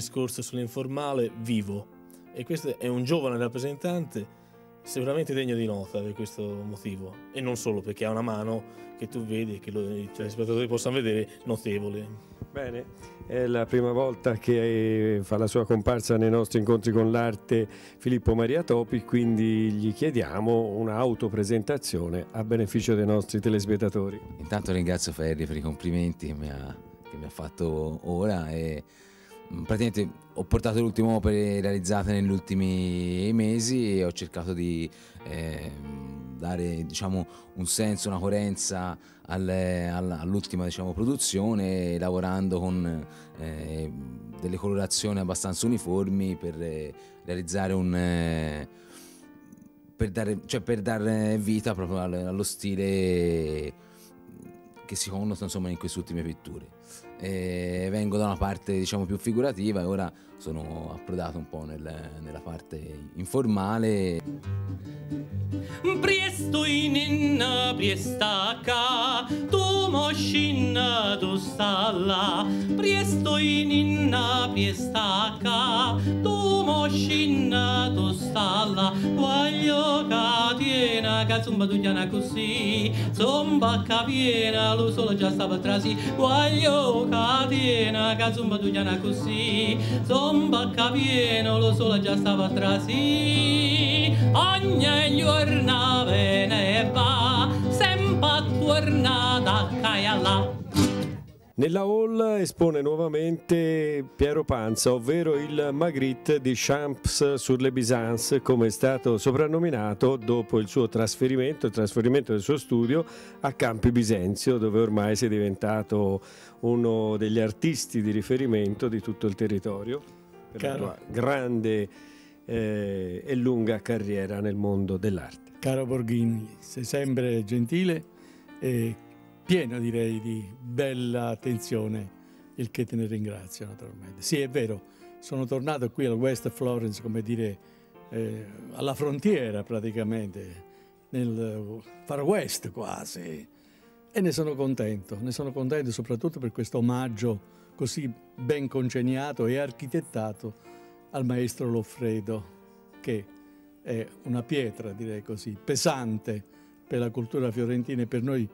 discorso sull'informale vivo, e questo è un giovane rappresentante sicuramente degno di nota per questo motivo, e non solo perché ha una mano che tu vedi e che lo, i telespettatori possano vedere notevole. Bene, è la prima volta che fa la sua comparsa nei nostri incontri con l'arte Filippo Maria Topi, quindi gli chiediamo un'autopresentazione a beneficio dei nostri telespettatori. Intanto ringrazio Ferri per i complimenti che mi ha, che mi ha fatto ora, e praticamente ho portato le ultime opere realizzate negli ultimi mesi e ho cercato di eh, dare, diciamo, un senso, una coerenza alle, all'ultima, diciamo, produzione, lavorando con eh, delle colorazioni abbastanza uniformi per eh, realizzare un eh, per dare, cioè per dare vita proprio allo stile che si connota, insomma, in queste ultime pitture. E vengo da una parte, diciamo, più figurativa, e ora sono approdato un po' nel, nella parte informale. Presto in inna priestacca, tu moscinna tu stalla. Presto in inna priestacca, tu moscinna tu stalla. Voglio catiena, che zumba tu chiana così, zumba capiena, lo solo già stava trasi. Voglio catena, che zumba tu chiana così, zumba capiena, lo solo già stava trasi. Ogni giorno ve ne va, sempre tornata a là. Nella hall espone nuovamente Piero Panza, ovvero il Magritte di Champs-sur-le-Byzance, come è stato soprannominato dopo il suo trasferimento, il trasferimento del suo studio a Campi Bisenzio, dove ormai si è diventato uno degli artisti di riferimento di tutto il territorio per Caro. la sua grande eh, e lunga carriera nel mondo dell'arte. Caro Borghini, sei sempre gentile e pieno, direi, di bella attenzione, il che te ne ringrazio naturalmente. Sì, è vero, sono tornato qui al West Florence, come dire, eh, alla frontiera praticamente, nel Far West quasi, e ne sono contento, ne sono contento soprattutto per questo omaggio così ben congegnato e architettato al maestro Loffredo, che è una pietra, direi così, pesante per la cultura fiorentina e per noi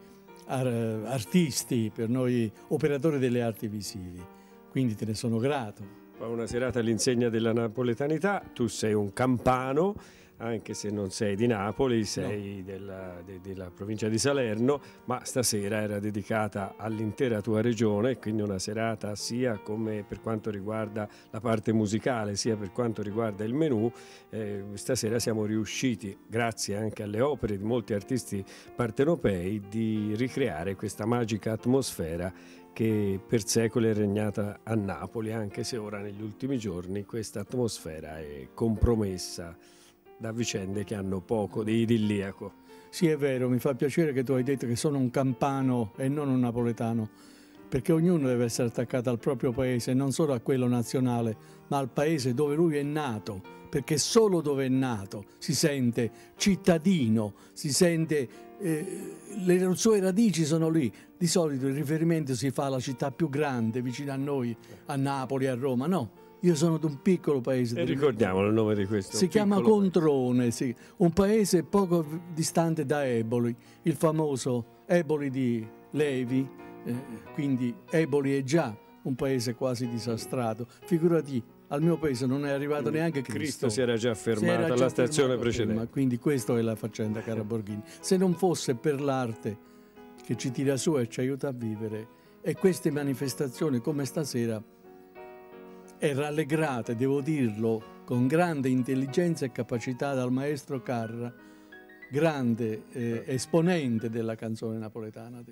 artisti, per noi operatori delle arti visivi, quindi te ne sono grato. Una serata all'insegna della napoletanità, tu sei un campano, anche se non sei di Napoli, sei no. della, de, della provincia di Salerno, ma stasera era dedicata all'intera tua regione, quindi una serata sia come per quanto riguarda la parte musicale, sia per quanto riguarda il menù. Eh, stasera siamo riusciti, grazie anche alle opere di molti artisti partenopei, di ricreare questa magica atmosfera che per secoli è regnata a Napoli, anche se ora negli ultimi giorni questa atmosfera è compromessa da vicende che hanno poco di idilliaco. Sì, è vero, mi fa piacere che tu hai detto che sono un campano e non un napoletano, perché ognuno deve essere attaccato al proprio paese, non solo a quello nazionale, ma al paese dove lui è nato, perché solo dove è nato si sente cittadino, si sente, eh, le sue radici sono lì. Di solito il riferimento si fa alla città più grande, vicino a noi, a Napoli, a Roma, no. Io sono di un piccolo paese. E ricordiamolo il nome di questo. Si chiama Controne, sì. Un paese poco distante da Eboli, il famoso Eboli di Levi, eh, quindi Eboli è già un paese quasi disastrato. Figurati, al mio paese non è arrivato neanche Cristo. Cristo si era già fermato alla stazione precedente. Prima, quindi questa è la faccenda, cara Borghini. Se non fosse per l'arte che ci tira su e ci aiuta a vivere, e queste manifestazioni come stasera, è rallegrata, devo dirlo, con grande intelligenza e capacità dal maestro Carra, grande eh, esponente della canzone napoletana.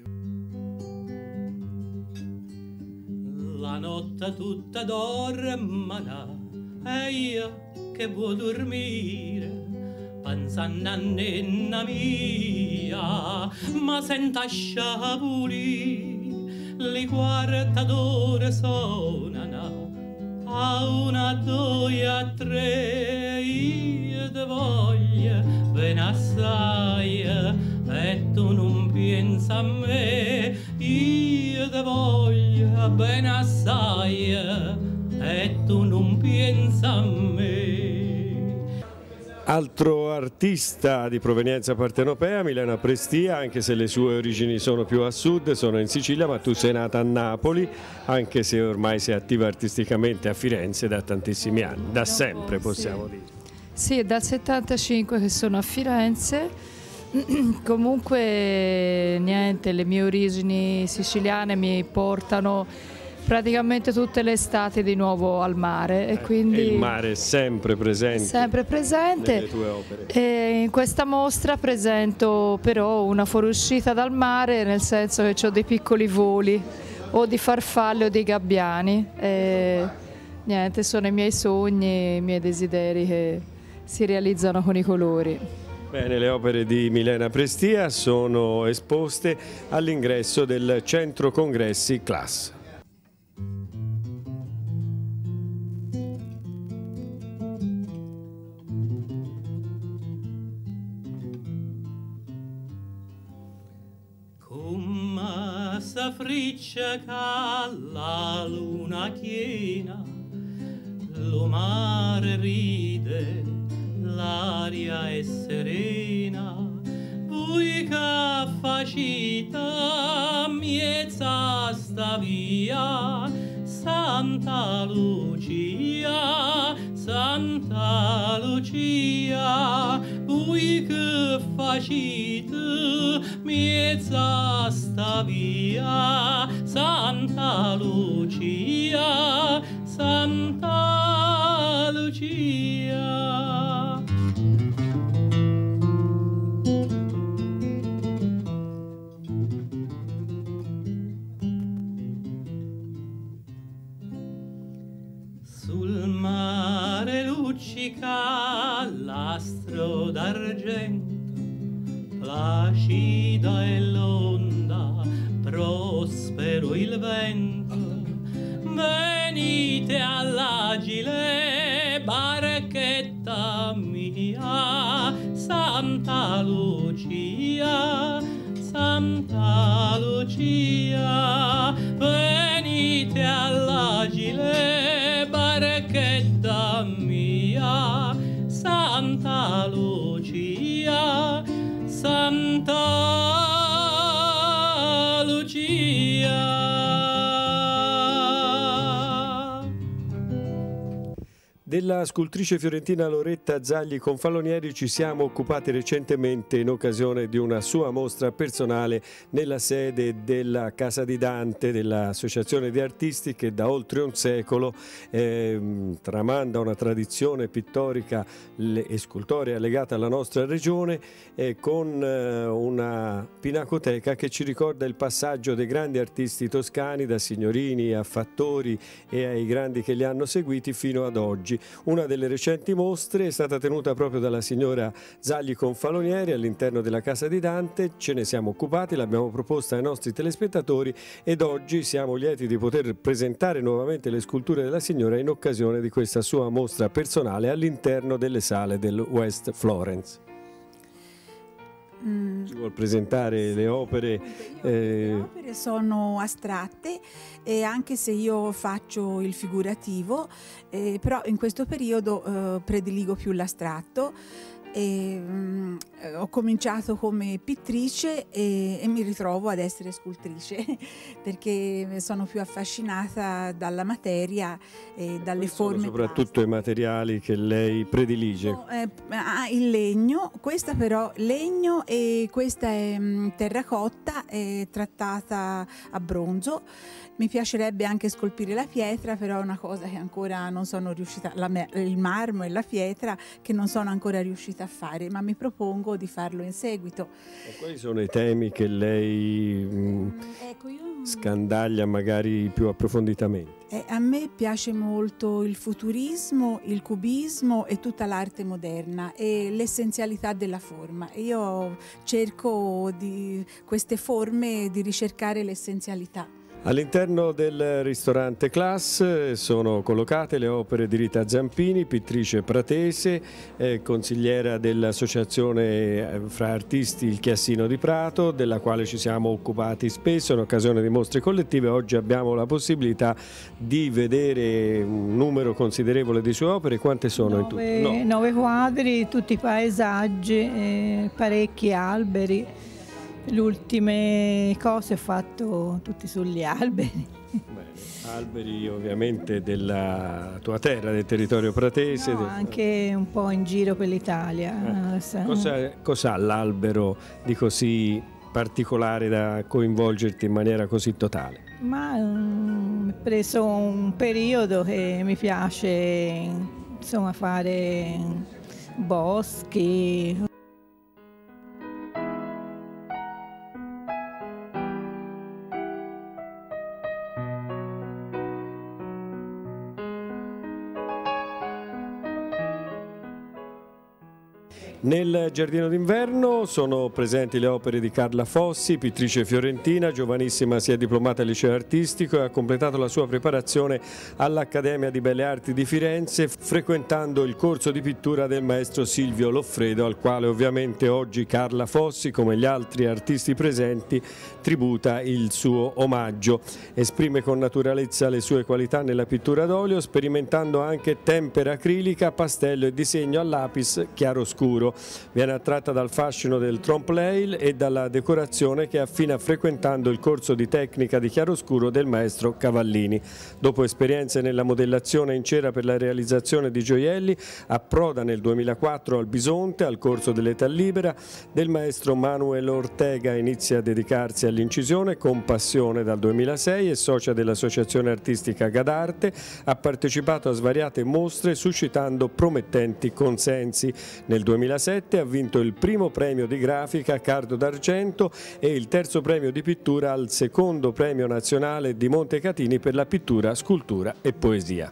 La notte tutta dormana e io che vuoi dormire, pensando a nenna mia, ma senta sciavoli, li quarta d'ore sonano. A una, due, a tre, io te voglio ben assai, e tu non pensa a me, io te voglio ben assai, e tu non pensa a me. Altro artista di provenienza partenopea, Milena Prestia, anche se le sue origini sono più a sud, sono in Sicilia, ma tu sei nata a Napoli, anche se ormai sei attiva artisticamente a Firenze da tantissimi anni, da sempre possiamo dire. Sì, è dal settantacinque che sono a Firenze. Comunque niente, le mie origini siciliane mi portano praticamente tutte le estati di nuovo al mare e quindi e il mare è sempre presente, sempre presente nelle tue opere. E in questa mostra presento però una fuoriuscita dal mare, nel senso che ho dei piccoli voli o di farfalle o di gabbiani e niente, sono i miei sogni, i miei desideri che si realizzano con i colori. Bene, le opere di Milena Prestia sono esposte all'ingresso del Centro Congressi Class. Come sa friccia che la luna china, lo mare ride, l'aria è serena, voi che facita miezza sta via, Santa Lucia, Santa Lucia, voi che facite miezza sta via, Santa Lucia, Santa Lucia. Sul mare luccica l'astro d'argento, placida è l'onda, prospero il vento. Venite all'agile barchetta mia, Santa Lucia, Santa Lucia. Venite all'agile barchetta mia, Santa Lucia, Santa Lucia. Della scultrice fiorentina Loretta Zagli Confalonieri ci siamo occupati recentemente in occasione di una sua mostra personale nella sede della Casa di Dante, dell'Associazione di Artisti che da oltre un secolo eh, tramanda una tradizione pittorica e scultorea legata alla nostra regione eh, con eh, una pinacoteca che ci ricorda il passaggio dei grandi artisti toscani, da Signorini a Fattori e ai grandi che li hanno seguiti fino ad oggi. Una delle recenti mostre è stata tenuta proprio dalla signora Zagli Confalonieri all'interno della Casa di Dante, ce ne siamo occupati, l'abbiamo proposta ai nostri telespettatori ed oggi siamo lieti di poter presentare nuovamente le sculture della signora in occasione di questa sua mostra personale all'interno delle sale del West Florence. Mm. Ci vuol presentare le opere? Eh... Le opere sono astratte e anche se io faccio il figurativo, eh, però in questo periodo eh, prediligo più l'astratto. E, um, ho cominciato come pittrice e, e mi ritrovo ad essere scultrice perché sono più affascinata dalla materia e dalle Quali forme. Sono soprattutto i materiali che lei predilige. Eh, ah, il legno, questa però legno e questa è um, terracotta, è trattata a bronzo. Mi piacerebbe anche scolpire la pietra, però è una cosa che ancora non sono riuscita, la, il marmo e la pietra che non sono ancora riuscita a fare, ma mi propongo di farlo in seguito. E quali sono i temi che lei mh, ecco, io... scandaglia magari più approfonditamente? Eh, a me piace molto il futurismo, il cubismo e tutta l'arte moderna e l'essenzialità della forma. Io cerco di queste forme di ricercare l'essenzialità. All'interno del ristorante Class sono collocate le opere di Rita Zampini, pittrice pratese, eh, consigliera dell'associazione fra artisti Il Chiassino di Prato, della quale ci siamo occupati spesso in occasione di mostre collettive. Oggi abbiamo la possibilità di vedere un numero considerevole di sue opere. Quante sono nove, in tutto? No. Nove quadri, tutti paesaggi, eh, parecchi alberi. Le ultime cose ho fatto tutti sugli alberi. Bene. Alberi ovviamente della tua terra, del territorio pratese. No, del... anche un po' in giro per l'Italia. Eh. Cosa, cos'ha l'albero di così particolare da coinvolgerti in maniera così totale? Ma um, ho preso un periodo che mi piace, insomma, fare boschi. Nel giardino d'inverno sono presenti le opere di Carla Fossi, pittrice fiorentina, giovanissima, si è diplomata al liceo artistico e ha completato la sua preparazione all'Accademia di Belle Arti di Firenze, frequentando il corso di pittura del maestro Silvio Loffredo, al quale ovviamente oggi Carla Fossi, come gli altri artisti presenti, tributa il suo omaggio. Esprime con naturalezza le sue qualità nella pittura d'olio, sperimentando anche tempera acrilica, pastello e disegno a lapis chiaroscuro. Viene attratta dal fascino del trompe-l'œil e dalla decorazione che affina frequentando il corso di tecnica di chiaroscuro del maestro Cavallini. Dopo esperienze nella modellazione in cera per la realizzazione di gioielli, approda nel duemilaquattro al Bisonte, al corso dell'età libera del maestro Manuel Ortega. Inizia a dedicarsi all'incisione con passione dal duemilasei, è socia dell'associazione artistica Gadarte, ha partecipato a svariate mostre suscitando promettenti consensi. Nel duemilasette ha vinto il primo premio di grafica Cardo d'Argento e il terzo premio di pittura al secondo premio nazionale di Montecatini per la pittura, scultura e poesia.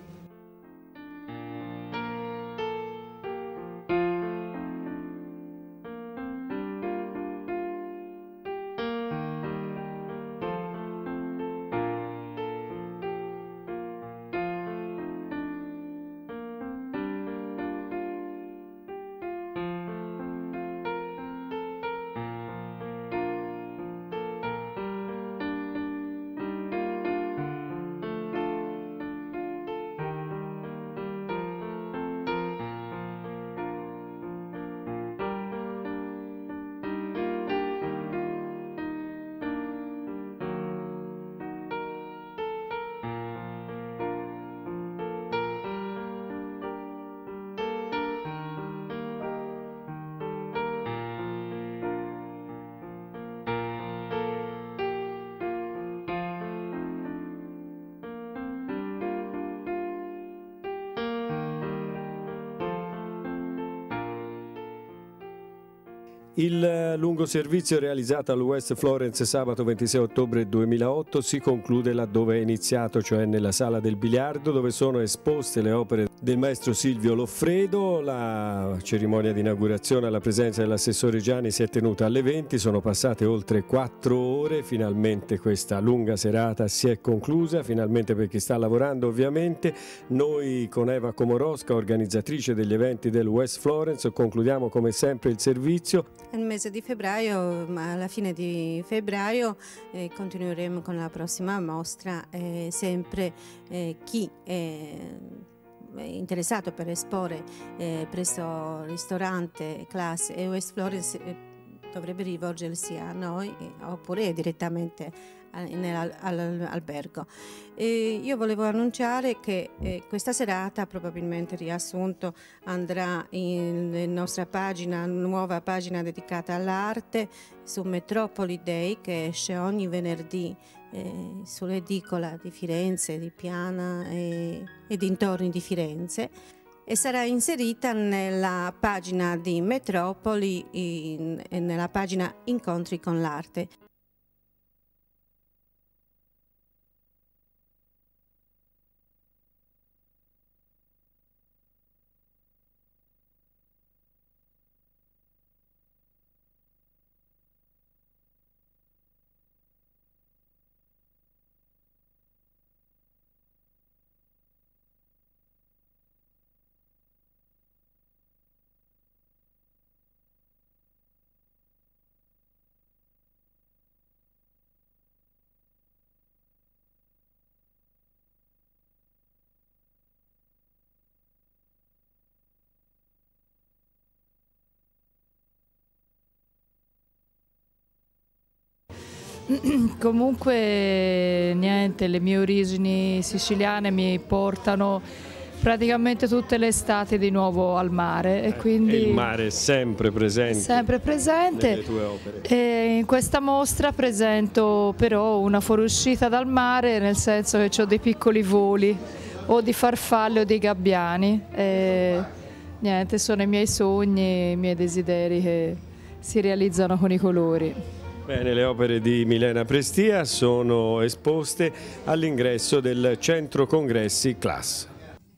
Il lungo servizio realizzato al West Florence sabato ventisei ottobre duemilaotto si conclude laddove è iniziato, cioè nella sala del biliardo, dove sono esposte le opere del maestro Silvio Loffredo. La cerimonia di inaugurazione alla presenza dell'assessore Gianni si è tenuta alle venti, sono passate oltre quattro ore, finalmente questa lunga serata si è conclusa, finalmente per chi sta lavorando ovviamente. Noi con Eva Komorowska, organizzatrice degli eventi del West Florence, concludiamo come sempre il servizio. Nel mese di febbraio, ma alla fine di febbraio, eh, continueremo con la prossima mostra. Eh, sempre eh, chi è interessato per esporre eh, presso il ristorante Class e West Florence eh, dovrebbe rivolgersi a noi eh, oppure direttamente nell'albergo. E io volevo annunciare che eh, questa serata, probabilmente riassunto, andrà in, in nostra pagina, nuova pagina dedicata all'arte, su Metropoli Day, che esce ogni venerdì eh, sull'edicola di Firenze, di Piana e, e dintorni di Firenze, e sarà inserita nella pagina di Metropoli in, nella pagina Incontri con l'arte. Comunque niente, le mie origini siciliane mi portano praticamente tutte le estati di nuovo al mare e quindi e il mare è sempre presente, sempre presente. nelle tue opere. E in questa mostra presento però una fuoriuscita dal mare, nel senso che ho dei piccoli voli o di farfalle o di gabbiani e niente, sono i miei sogni, i miei desideri che si realizzano con i colori. Bene, le opere di Milena Prestia sono esposte all'ingresso del Centro Congressi Class.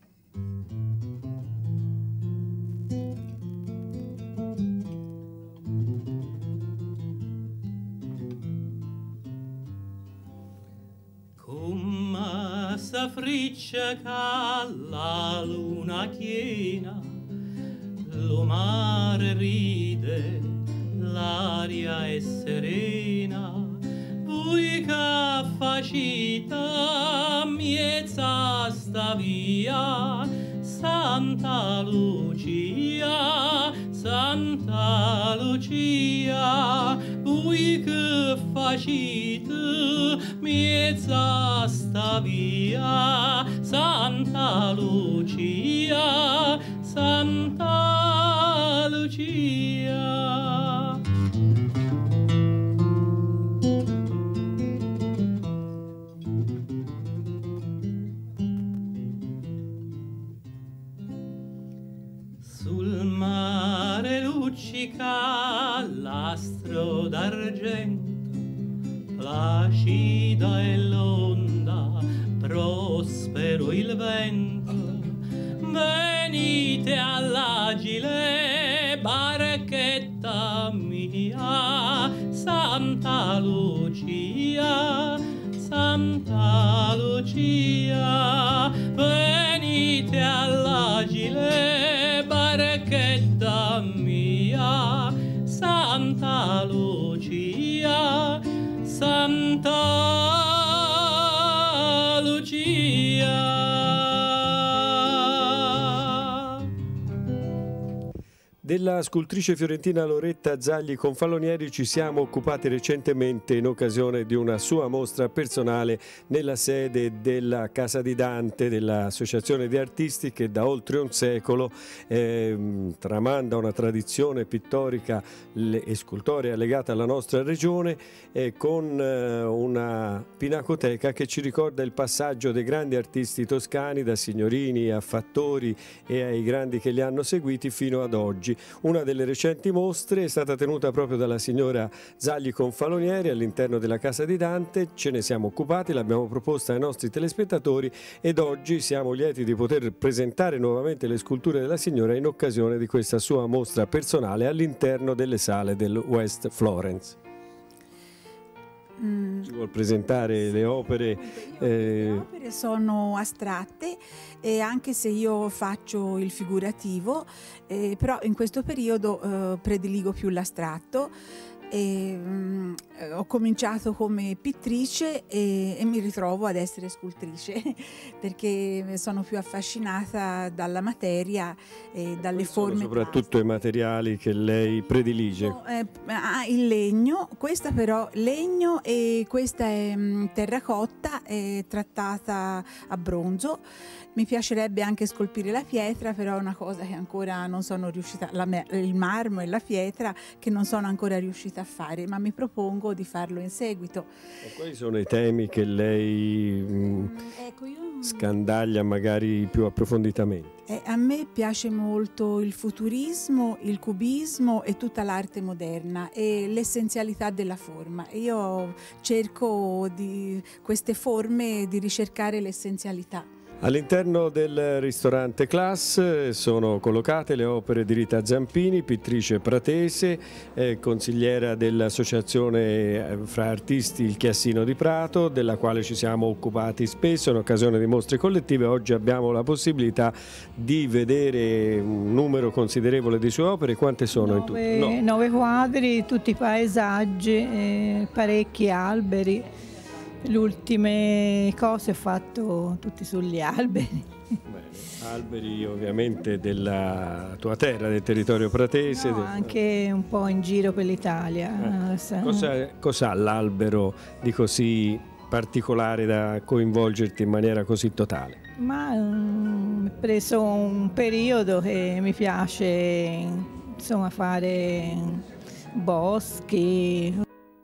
Come sa friccia che la luna chiena, lo mare ride, l'aria è serena, voi che facita miezza sta via, Santa Lucia, Santa Lucia, voi che facite miezza sta via, Santa Lucia, Santa Lucia. Sul mare luccica l'astro d'argento, placida è l'onda, prospero il vento. Venite all'agile barchetta mia, Santa Lucia, Santa Lucia. Venite all'agile barchetta mia, Santa Lucia, Santa Lucia. Della scultrice fiorentina Loretta Zagli Confalonieri ci siamo occupati recentemente in occasione di una sua mostra personale nella sede della Casa di Dante, dell'Associazione di Artisti che da oltre un secolo eh, tramanda una tradizione pittorica e scultorea legata alla nostra regione eh, con eh, una pinacoteca che ci ricorda il passaggio dei grandi artisti toscani da Signorini a Fattori e ai grandi che li hanno seguiti fino ad oggi. Una delle recenti mostre è stata tenuta proprio dalla signora Zagli Confalonieri all'interno della Casa di Dante, ce ne siamo occupati, l'abbiamo proposta ai nostri telespettatori ed oggi siamo lieti di poter presentare nuovamente le sculture della signora in occasione di questa sua mostra personale all'interno delle sale del West Florence. Mm. Ci vuol presentare le opere? Eh... Le opere sono astratte e anche se io faccio il figurativo, eh, però in questo periodo eh, prediligo più l'astratto. E, um, ho cominciato come pittrice e, e mi ritrovo ad essere scultrice perché sono più affascinata dalla materia e dalle Quali forme. Sono soprattutto plastiche. I materiali che lei predilige. Eh, il legno, questa però legno e questa è um, terracotta, è trattata a bronzo. Mi piacerebbe anche scolpire la pietra, però è una cosa che ancora non sono riuscita, la, il marmo e la pietra che non sono ancora riuscita a fare, ma mi propongo di farlo in seguito. E quali sono i temi che lei mh, ecco, io... scandaglia magari più approfonditamente? Eh, a me piace molto il futurismo, il cubismo e tutta l'arte moderna e l'essenzialità della forma. Io cerco di queste forme di ricercare l'essenzialità. All'interno del ristorante Class sono collocate le opere di Rita Zampini, pittrice pratese, eh, consigliera dell'associazione fra artisti Il Chiassino di Prato, della quale ci siamo occupati spesso in occasione di mostre collettive. Oggi abbiamo la possibilità di vedere un numero considerevole di sue opere. Quante sono nove, in tutto? No. Nove quadri, tutti paesaggi, eh, parecchi alberi. Le ultime cose ho fatto tutti sugli alberi. Bene. Alberi ovviamente della tua terra, del territorio pratese. No, del... anche un po' in giro per l'Italia. Eh. Cosa, cos'ha l'albero di così particolare da coinvolgerti in maniera così totale? Ma um, ho preso un periodo che mi piace, insomma, fare boschi.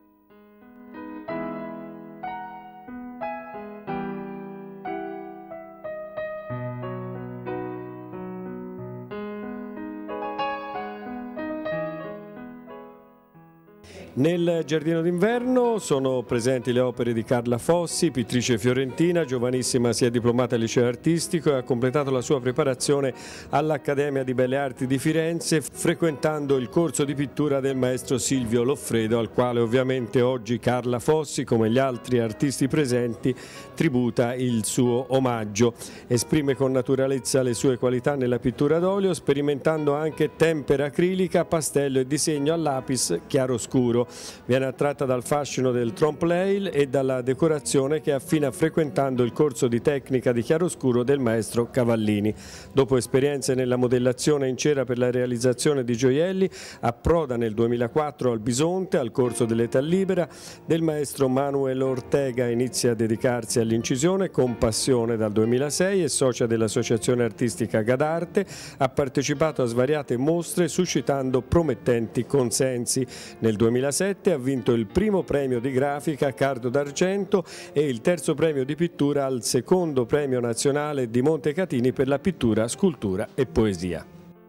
Nel giardino d'inverno sono presenti le opere di Carla Fossi, pittrice fiorentina, giovanissima, si è diplomata al liceo artistico e ha completato la sua preparazione all'Accademia di Belle Arti di Firenze, frequentando il corso di pittura del maestro Silvio Loffredo, al quale ovviamente oggi Carla Fossi, come gli altri artisti presenti, tributa il suo omaggio. Esprime con naturalezza le sue qualità nella pittura d'olio, sperimentando anche tempera acrilica, pastello e disegno a lapis chiaroscuro. Viene attratta dal fascino del trompe-l'œil e dalla decorazione che affina frequentando il corso di tecnica di chiaroscuro del maestro Cavallini. Dopo esperienze nella modellazione in cera per la realizzazione di gioielli, approda nel duemilaquattro al Bisonte, al corso dell'età libera del maestro Manuel Ortega. Inizia a dedicarsi all'incisione con passione dal duemilasei, è socia dell'associazione artistica Gadarte, ha partecipato a svariate mostre suscitando promettenti consensi. Nel duemilasette ha vinto il primo premio di grafica Cardo d'Argento e il terzo premio di pittura al secondo premio nazionale di Montecatini per la pittura, scultura e poesia.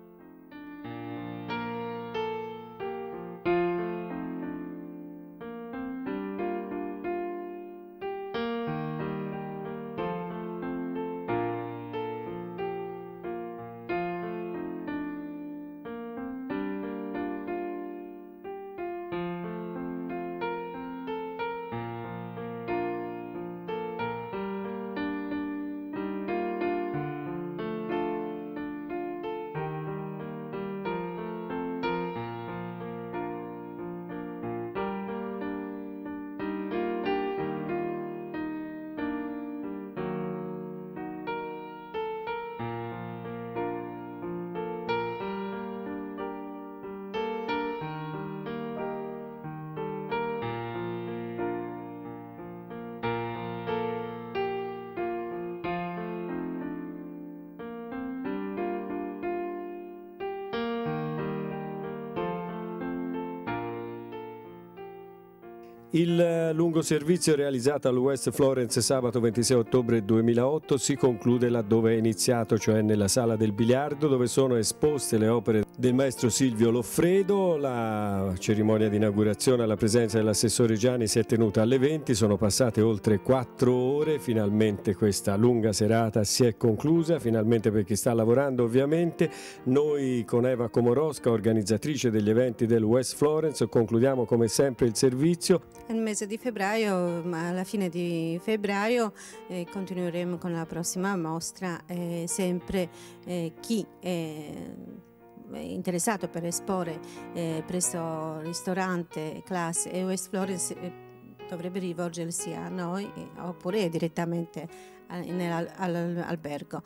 Il lungo servizio realizzato al West Florence sabato ventisei ottobre duemilaotto si conclude laddove è iniziato, cioè nella sala del biliardo, dove sono esposte le opere del maestro Silvio Loffredo. La cerimonia di inaugurazione alla presenza dell'assessore Gianni si è tenuta alle venti, sono passate oltre quattro ore, finalmente questa lunga serata si è conclusa, finalmente per chi sta lavorando ovviamente. Noi con Eva Komorowska, organizzatrice degli eventi del West Florence, concludiamo come sempre il servizio. Nel mese di febbraio, ma alla fine di febbraio eh, continueremo con la prossima mostra, eh, sempre eh, chi è interessato per esporre eh, presso il ristorante Class e West Florence eh, dovrebbe rivolgersi a noi eh, oppure direttamente all'albergo.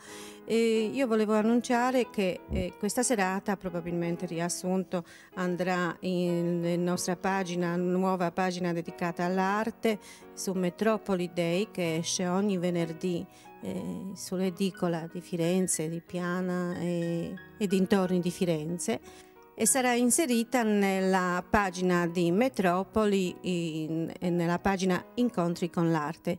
E io volevo annunciare che eh, questa serata, probabilmente riassunto, andrà in, in nostra pagina, nuova pagina dedicata all'arte, su Metropoli Day, che esce ogni venerdì eh, sull'edicola di Firenze, di Piana e, e dintorni di Firenze, e sarà inserita nella pagina di Metropoli in, nella pagina Incontri con l'arte.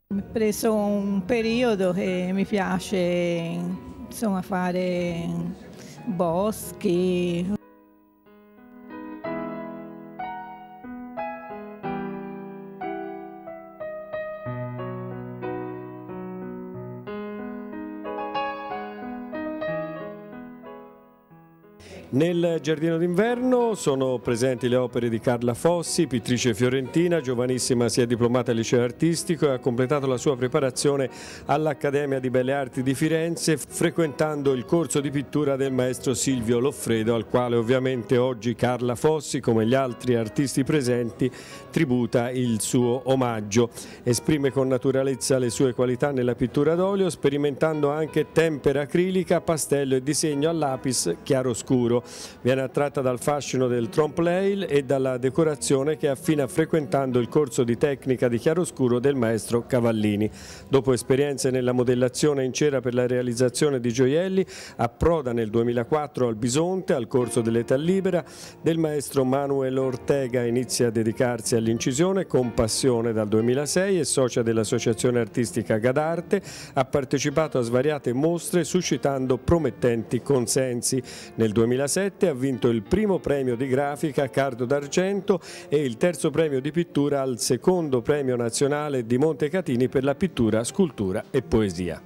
Ho preso un periodo che mi piace, insomma, fare boschi. Nel giardino d'inverno sono presenti le opere di Carla Fossi, pittrice fiorentina, giovanissima, si è diplomata al liceo artistico e ha completato la sua preparazione all'Accademia di Belle Arti di Firenze, frequentando il corso di pittura del maestro Silvio Loffredo, al quale ovviamente oggi Carla Fossi, come gli altri artisti presenti, tributa il suo omaggio. Esprime con naturalezza le sue qualità nella pittura d'olio, sperimentando anche tempera acrilica, pastello e disegno a lapis chiaroscuro. Viene attratta dal fascino del trompe-l'œil e dalla decorazione che affina frequentando il corso di tecnica di chiaroscuro del maestro Cavallini. Dopo esperienze nella modellazione in cera per la realizzazione di gioielli, approda nel duemilaquattro al Bisonte, al corso dell'età libera del maestro Manuel Ortega. Inizia a dedicarsi all'incisione con passione dal duemilasei, è socia dell'associazione artistica Gadarte, ha partecipato a svariate mostre suscitando promettenti consensi. Nel duemilasette ha vinto il primo premio di grafica Cardo d'Argento e il terzo premio di pittura al secondo premio nazionale di Montecatini per la pittura, scultura e poesia.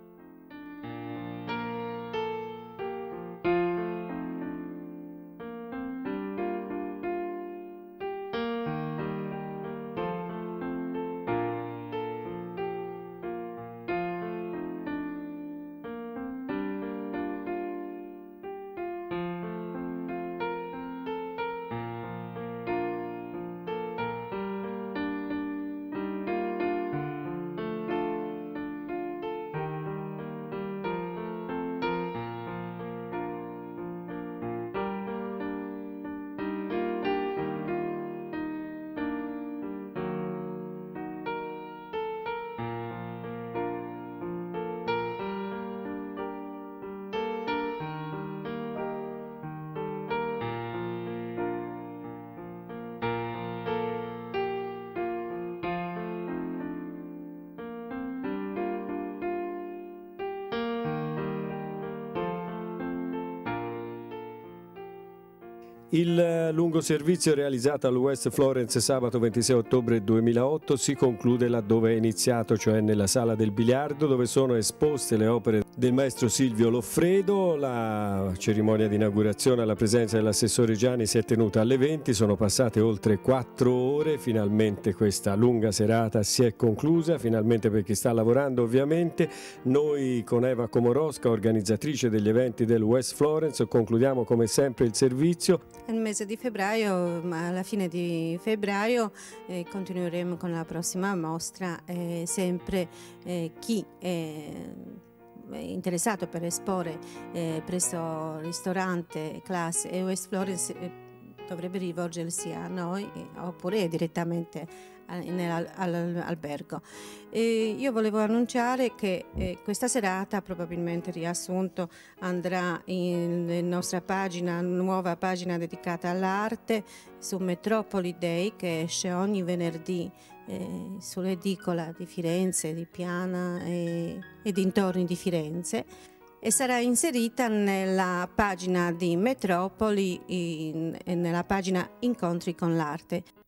Il lungo servizio realizzato al West Florence sabato ventisei ottobre duemilaotto si conclude laddove è iniziato, cioè nella sala del biliardo, dove sono esposte le opere del maestro Silvio Loffredo. La cerimonia di inaugurazione alla presenza dell'assessore Gianni si è tenuta alle venti, sono passate oltre quattro ore, finalmente questa lunga serata si è conclusa, finalmente per chi sta lavorando ovviamente. Noi con Eva Komorowska, organizzatrice degli eventi del West Florence, concludiamo come sempre il servizio. Nel mese di febbraio, ma alla fine di febbraio eh, continueremo con la prossima mostra, eh, sempre eh, chi è interessato per esporre eh, presso il ristorante Class e West Florence eh, dovrebbe rivolgersi a noi eh, oppure direttamente all'albergo. E io volevo annunciare che eh, questa serata, probabilmente riassunto, andrà in, in nostra pagina, nuova pagina dedicata all'arte, su Metropoli Day, che esce ogni venerdì eh, sull'edicola di Firenze, di Piana e, e dintorni di Firenze, e sarà inserita nella pagina di Metropoli, in, nella pagina Incontri con l'arte.